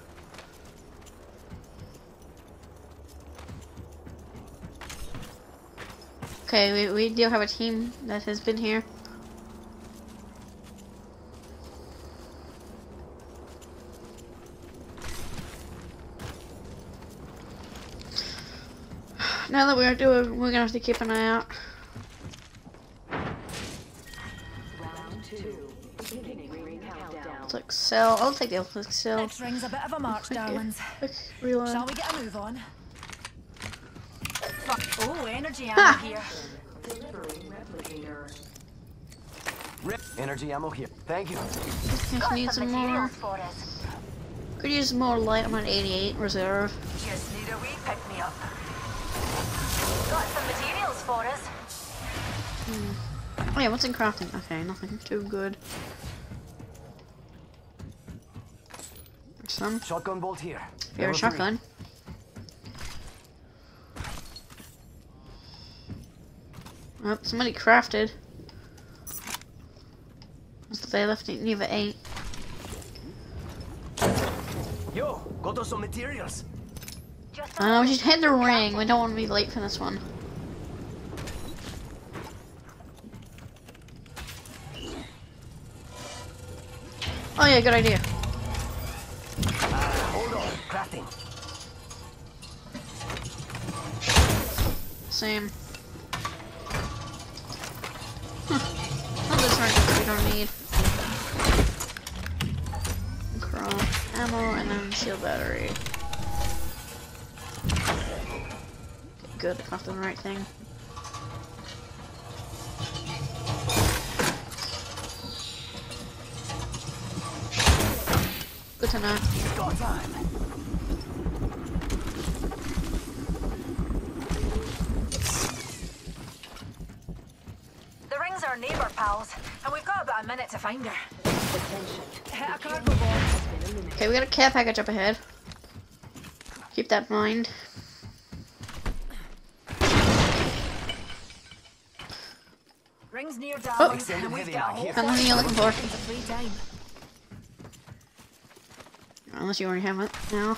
Okay, we do have a team that has been here. Now that we're gonna have to keep an eye out. Click sell. I'll take the click sell. Next ring's a bit of a march, darlings. Quick reload. Shall we get a move on? Oh, energy ammo here. Energy ammo here. Thank you. Just need some more. Materials for us. Could use more light. I'm at 88 reserve. Just need a wee pick me up. Got some materials for us. Oh yeah, what's in crafting? Okay, nothing too good. There's some. Shotgun bolt here. You're a Level 3. shotgun. Oh, somebody crafted. They left it near 8. Yo, got us some materials. Just We should hit the ring. We don't want to be late for this one. Oh yeah, good idea. Crafting. Same. All this targets we don't need. Craft ammo and then shield battery. Okay, good, I crafted the right thing. Good to know. Go time. The ring's our neighbour, pals, and we've got about a minute to find her. Hit a cargo box. Okay, we got a care package up ahead. Keep that in mind. Ring's near Oh. down, and we've got a whole I don't know what you're looking for. seconds of free time. Unless you already have it now.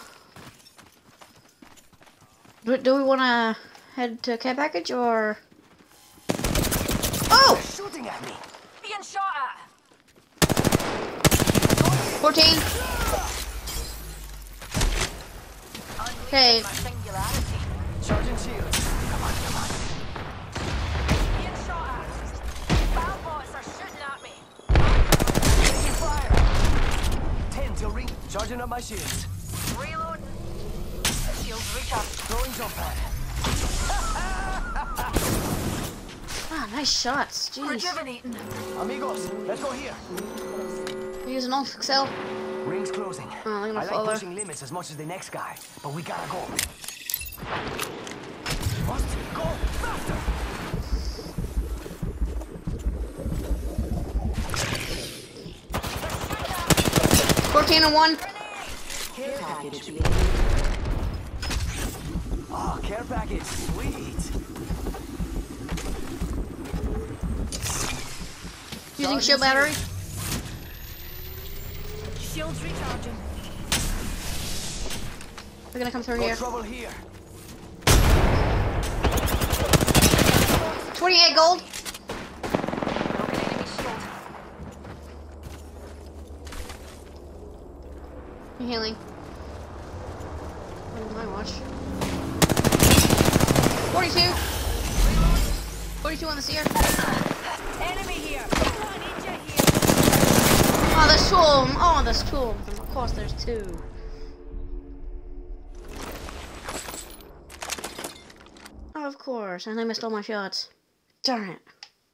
Do we want to head to care package or? Oh! Shooting at me. Being shot at. 14. Okay. My singularity. Charging shields. Come on, come on. Being shot at. Balbots are shooting at me. Taking fire. 10 till ring. Charging up my shields. Reloading. Shields recharged. Throwing jump pad. Ah, nice shots. Jeez. Rejuvenating. Amigos, let's go here. Use an alt excel. Ring's closing. Oh, look at I my like follower. pushing limits as much as the next guy, but we gotta go. Must go faster. 14 and 1. Care package being Oh, care package, sweet. Using shield battery. Shields recharging. We're gonna come through No here. trouble here. 28 gold. Broken enemy shield. Healing. On my watch. 42. 42 on the seer. Enemy here. Oh, there's two of them. Oh, there's two of them. Of course, there's two. Oh, of course. And I missed all my shots. Darn it.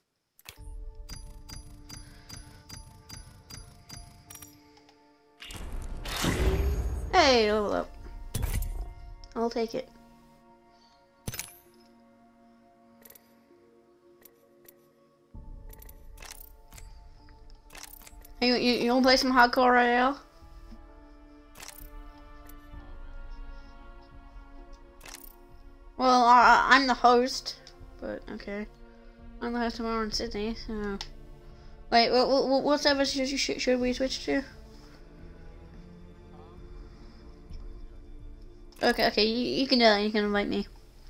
Hey, level up. I'll take it. You wanna play some hardcore royale? Well, I'm the host, but okay. I'm the host tomorrow in Sydney, so. Wait, what server should we switch to? Okay, you can do that. You can invite me.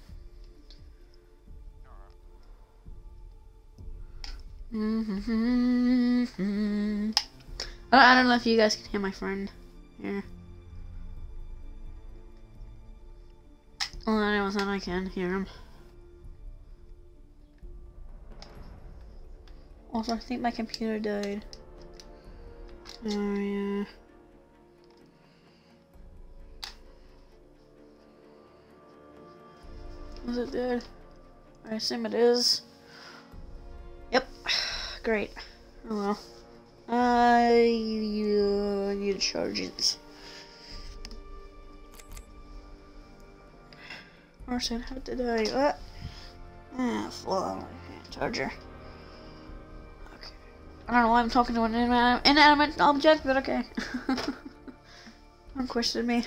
I don't know if you guys can hear my friend here. Well, I know that I can hear him. Also, I think my computer died. Oh yeah. Is it dead? I assume it is. Yep. Great. Oh well. I need to charge it. Or said, how did I? What? Ah, flow. Charger. Okay. I don't know why I'm talking to an inanimate object, but okay. Don't question me.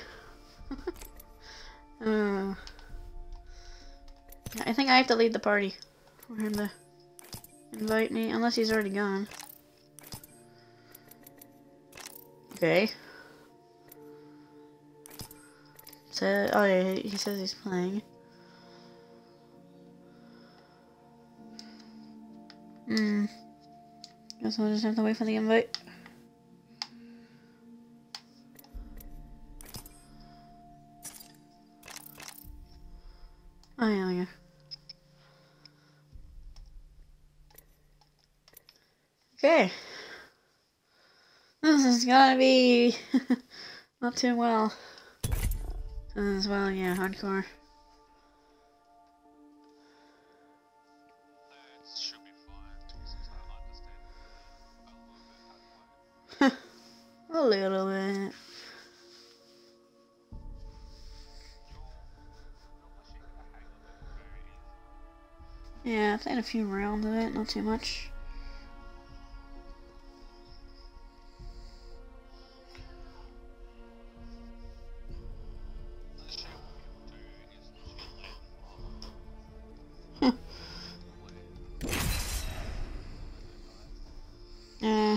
I think I have to lead the party for him to invite me, unless he's already gone. Okay. So, oh yeah, he says he's playing. Guess I'll just have to wait for the invite. Oh, yeah. Okay. This is gonna be not too well. As well, yeah, hardcore. A little bit. Yeah, I played a few rounds of it, not too much. Yeah.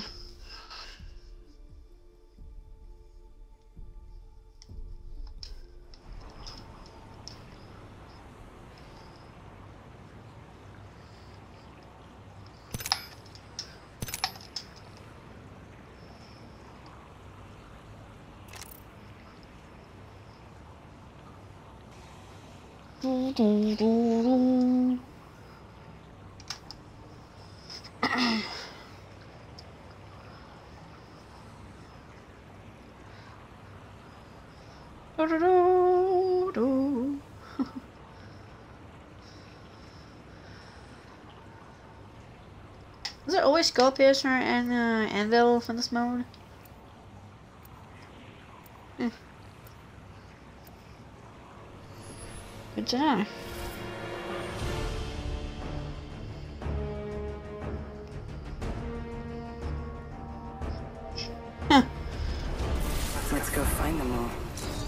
Is it always Skull Piercer and Anvil for this mode? Good to know. Let's go find them all.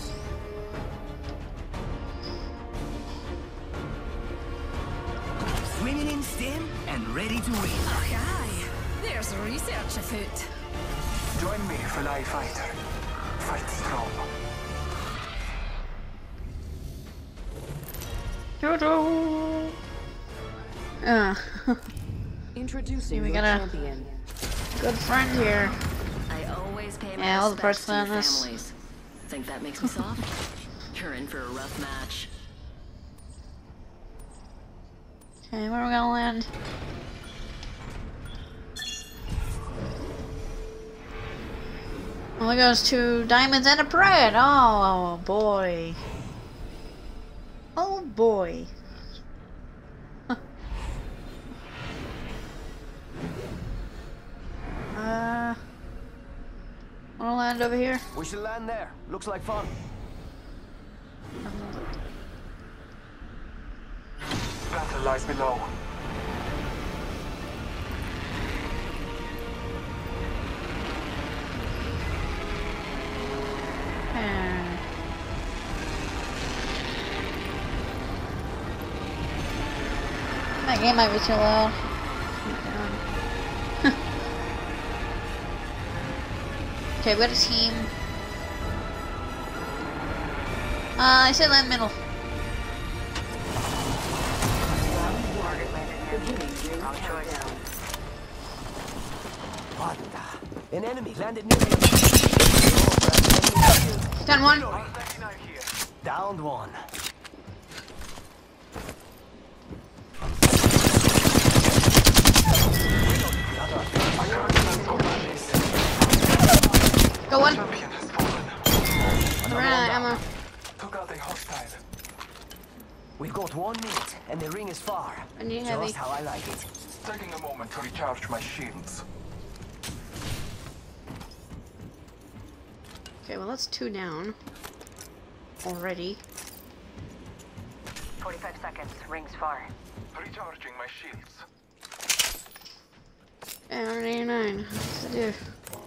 Swimming in stem and ready to win. Aye, there's research afoot. Join me, Fly Fighter. Fight strong. Jojo. Introducing We your got a champion. good friend here. I always pay my Yeah, all the respects to your perks on this. families. Think that makes me soft? You're in for a rough match. Okay, where are we gonna land? Only goes to diamonds and a parade. Oh boy. Oh boy. Wanna land over here? We should land there. Looks like fun. Battle lies below. That game might be too loud. Okay, we got a team. I said land middle. What the? An enemy landed near me. Done one. Downed one. Go one. Champion has fallen. We're out of ammo. Took out a hostile. We've got 1 minute, and the ring is far. I need heavy. Just how I like it. Taking a moment to recharge my shields. Okay, well that's 2 down. Already. 45 seconds, rings far. Recharging my shields. Yeah, 189. What's to do?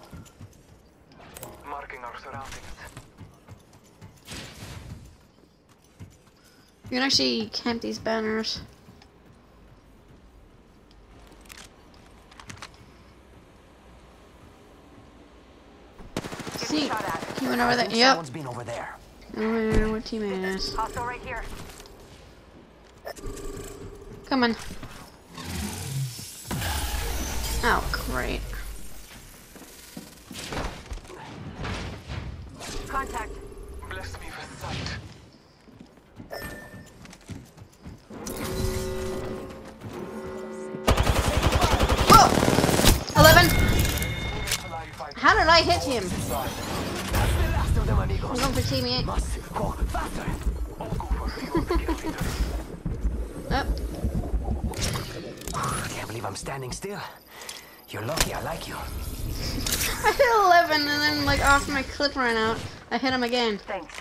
Marking our surroundings. You can actually camp these banners. See, he went over there. Yep. Someone's been over there. I don't know what teammate it is. Hostile right here. Come on. Oh, great. Contact. Bless me with sight. How did I hit him? That's the last of them, I'm amigos. going for team 8. Must go faster. I'll go for fuel the kill leader. Up. I can't believe I'm standing still. You're lucky I like you. I hit 11 and then like after my clip ran out, I hit him again. Thanks.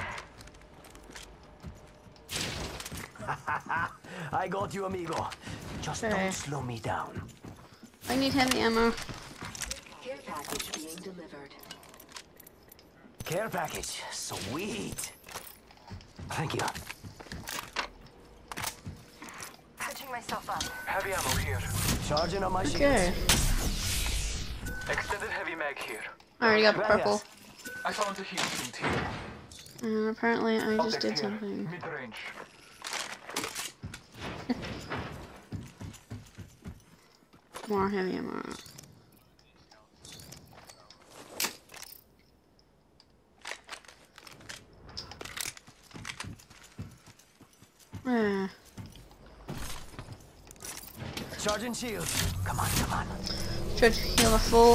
I got you, amigo. Just Okay. don't slow me down. I need heavy ammo. Care package being delivered. Care package. Sweet. Thank you. Patching myself up. Heavy ammo here. Charging on my Okay. shields. Extended heavy mag here. I already got purple. I found a heal shield here. And apparently I just Optics did here. something. Mid-range. More heavy ammo. Charging shields. Come on, come on. Should heal a full.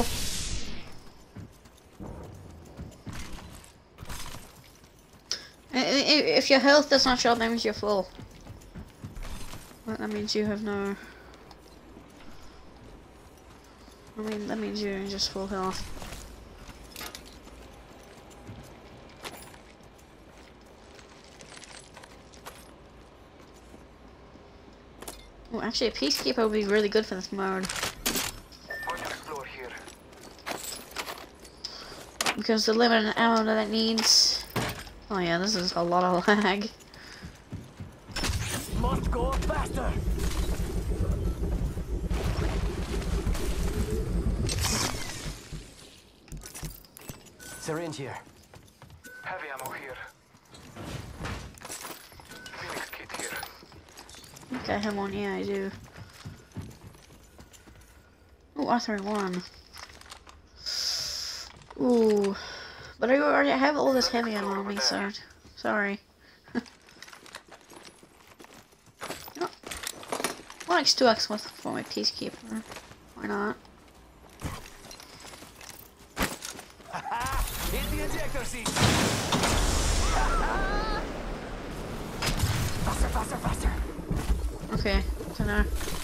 If your health does not show up, that means you're full. But that means you have no. I mean, that means you're just full health. Oh, actually, a peacekeeper would be really good for this mode. Going to explore here. Because the limited ammo that it needs. Oh yeah, this is a lot of lag. Must go faster. Syringe here. Heavy ammo here. Phoenix kit here. Okay, I have one. Yeah, I do. Oh, R31. Ooh, but I already have all this heavy ammo on me, so sorry. Oh. 1x, 2x with for my peacekeeper. Why not? Hit the ejector seat. Faster, faster, faster. Okay, so now.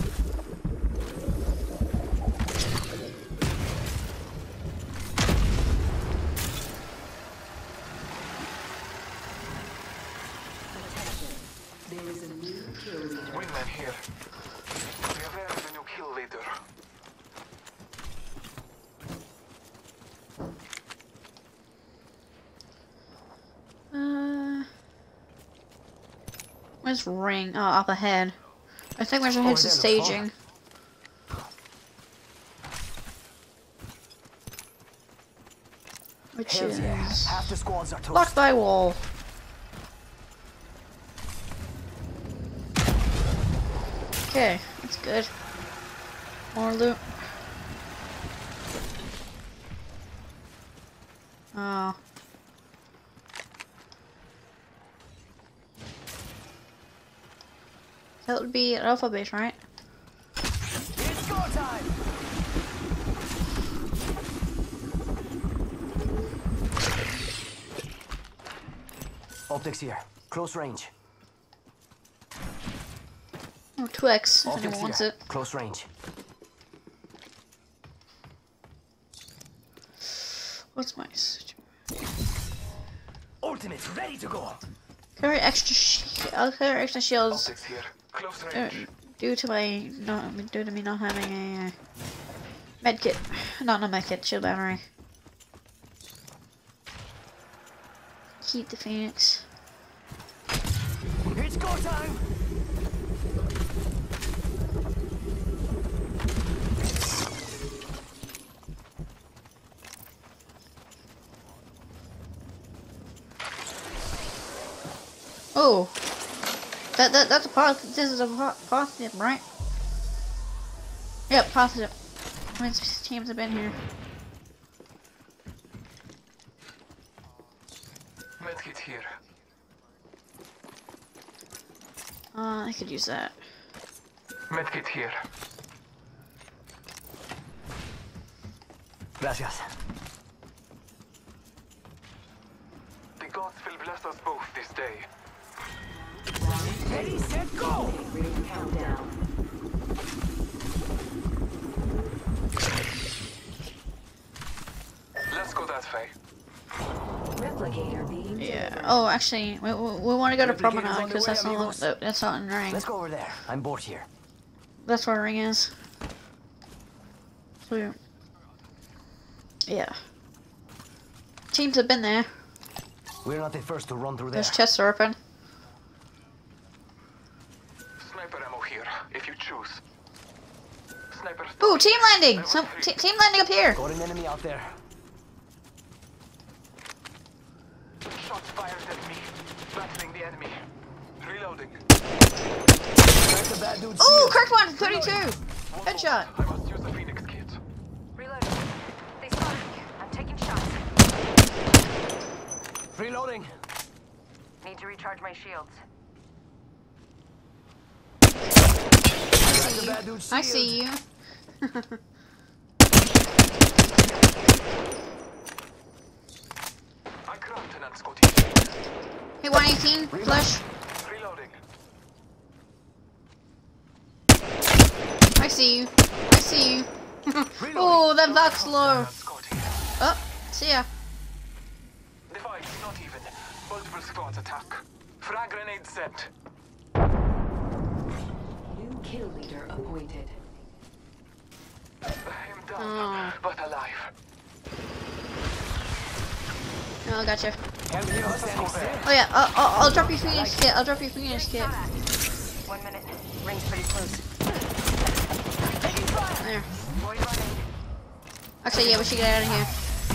There is a new kill leader. Wingman here. We have added a new kill leader. Where's ring? Oh, up ahead. I think we're head to there, the staging. Which Hells is yeah. Half the squads are toast. blocked by wall. Okay, that's good. More loot. Oh. That would be an alpha base, right? It's go time. Optics here. Close range. Or 2x if Optics anyone wants here. it. Close range. What's my Ultimate ready to go. carry extra I'll carry extra shields Optics here. Close range. due to me not having a med kit. Not a med kit, shield battery. Keep the Phoenix. It's go time. Oh, that's a positive. This is a positive, right? Yep, positive. How many teams have been here? Medkit here. I could use that. Medkit here. Gracias. bless us both this day. Ready, set, go! Ring countdown. Let's go that way. Replicator being Yeah. Oh, actually, we want to go to Replicator's Promenade on the because way, that's not amigos. that's not in ring. Let's go over there. I'm bored here. That's where ring is. So, yeah. Teams have been there. We're not the first to run through there. Those chests are open. Sniper ammo here, if you choose. Sniper. Ooh, team landing! Some team landing up here. Got an enemy out there. Shots fired at me. Battling the enemy. Reloading. That's a bad dude. Ooh, cracked one! 32! Headshot! I must use the Phoenix kit. Reloading. They spotted me. I'm taking shots. Reloading. Need to recharge my shields. That's a bad dude. I see you. I cracked an Scotty. Hey, 118, flush. Reloading. I see you. I see you. Oh, that Vox low. Scotty. Oh, see ya. Device not even. Multiple squads attack. Frag grenade sent. New kill leader appointed. I'm down, Oh. but alive. Oh, gotcha. Can't believe I'm standing still. Oh yeah, I'll drop you Phoenix kit. I'll drop you Phoenix kit. 1 minute. Ring's pretty close. There. Boy running. Actually, yeah, we should get out of here.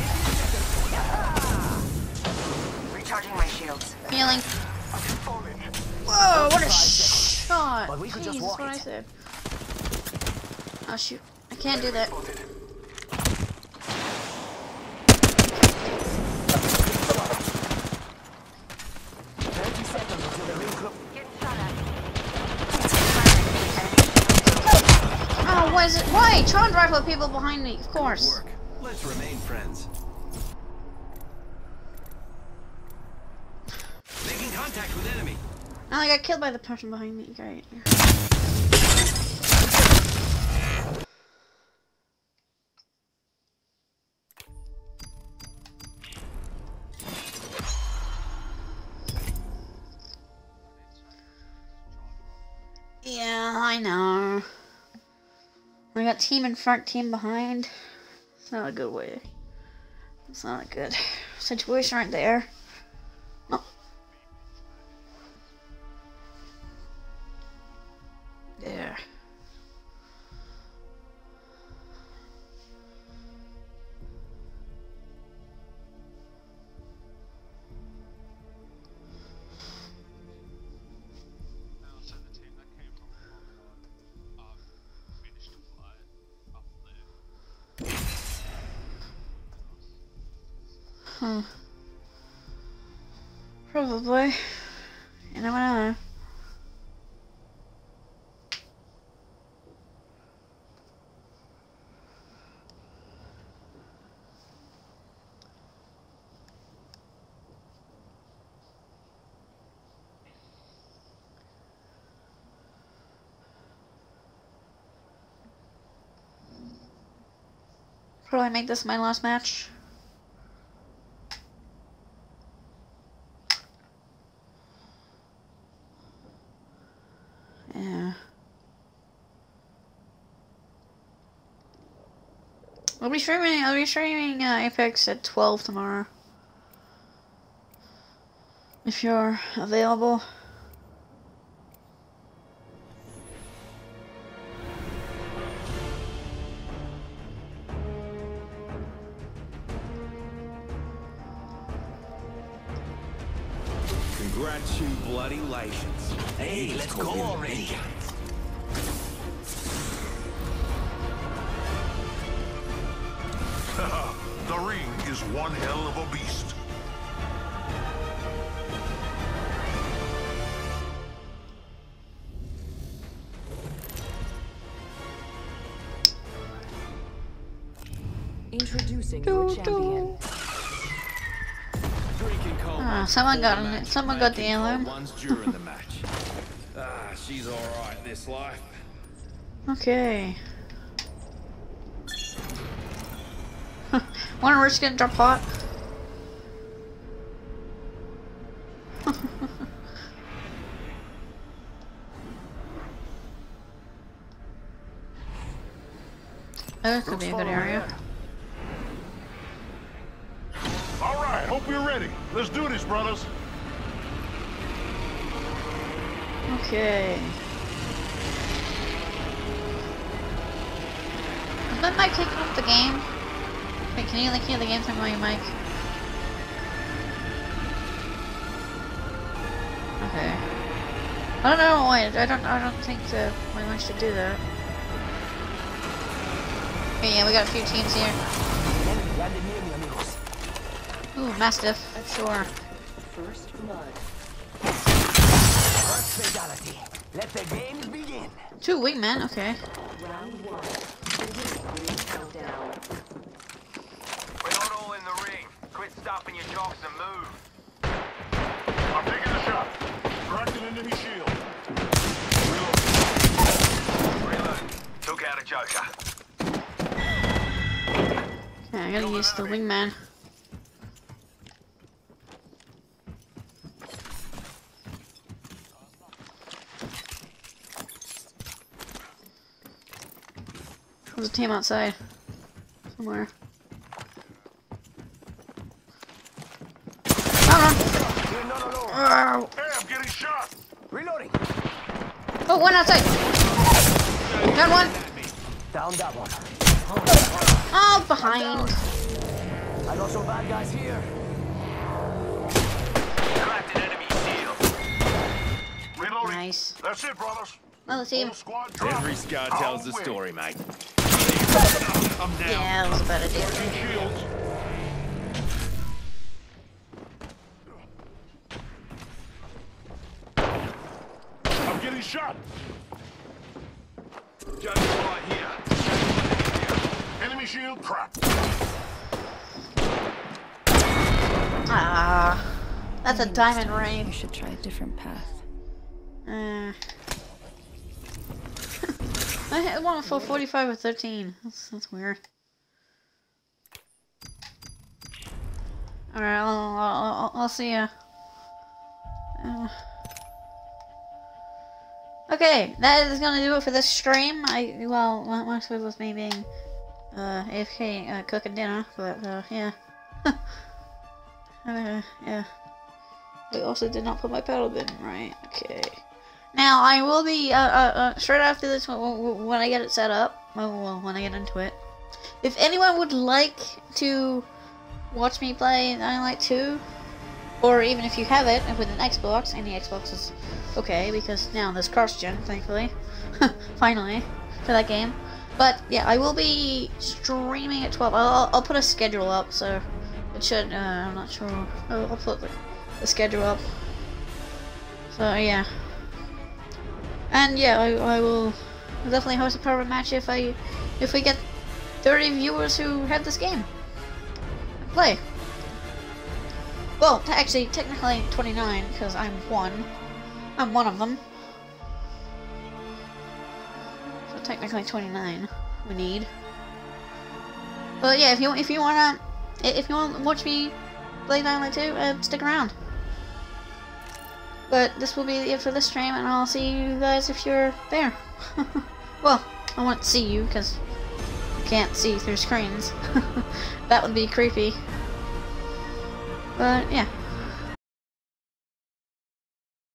Recharging my shields. Healing. Falling. Whoa, what a shot! But we could just Jeez, walk that's what I it. said. Oh shoot, I can't do that. Spotted. Getting shot at. Oh, what is it? Why? Tron rifle people behind me, of course. Let's remain friends. Making contact with enemy. Oh, I got killed by the person behind me. Great. Yeah, I know. We got team in front, team behind. It's not a good way. It's not a good situation right there. Oh. There. Huh. Probably. You never know. Probably make this my last match. Yeah. I'll be streaming Apex at 12 tomorrow. If you're available. Congratulations. Hey, let's go already. The ring is one hell of a beast. Introducing your champion. Drinking cold. Oh, someone got the alarm. Ones during the match. Ah, she's all right this life. Okay. Wanna risk getting drop hot? That could be a good area. Alright, hope you're ready. Let's do this, brothers. Okay. Is my mic taking up the game? Wait, can you like hear the game through my mic? Okay. I don't know why. I don't think my mic should do that. Okay, yeah, we got a few teams here. Ooh, Mastiff, sure. First blood. First fatality. Let the games begin. 2 wingmen, okay. Round 1. Ring countdown. We're not all in the ring. Quit stopping your jocks and move. I'm taking a shot. Correcting enemy shield. Reload. Took out a joker. Okay, I gotta use the wingman. There's a team outside. Somewhere. You're not alone. Oh, Hey, I'm getting shot. Reloading. oh, one outside! Got one! Down that one. Oh, behind! I got some bad guys here. Cracked an enemy shield. Reloading. Nice. That's it, brothers. Another team. Whole squad drop. Every scar tells a story, mate. I'm down. Yeah, that was a bad idea. Shields. I'm getting shot. Joker's right here. Enemy shield cracked. Ah, that's a diamond ring. We should try a different path. I hit one for 45 or 13. That's weird. Alright, I'll see ya. Okay, that is gonna do it for this stream. Well, most of it was me being AFK cooking dinner, but yeah. Yeah. I also did not put my paddle bin right. Okay. Now I will be straight after this when I get it set up. Well, when I get into it. If anyone would like to watch me play Dying Light 2, or even if you have it with an Xbox, any Xbox is okay because now there's cross-gen, thankfully, finally for that game. But yeah, I will be streaming at 12. I'll put a schedule up, so it should. I'm not sure. I'll put the schedule up. So yeah. And yeah, I will definitely host a private match if we get 30 viewers who have this game play. Well, actually, technically 29 because I'm one. I'm one of them. So technically 29 we need. But yeah, if you want to watch me play Dying Light 2, stick around. But this will be it for this stream, and I'll see you guys if you're there. Well, I won't see you because you can't see through screens. That would be creepy. But yeah.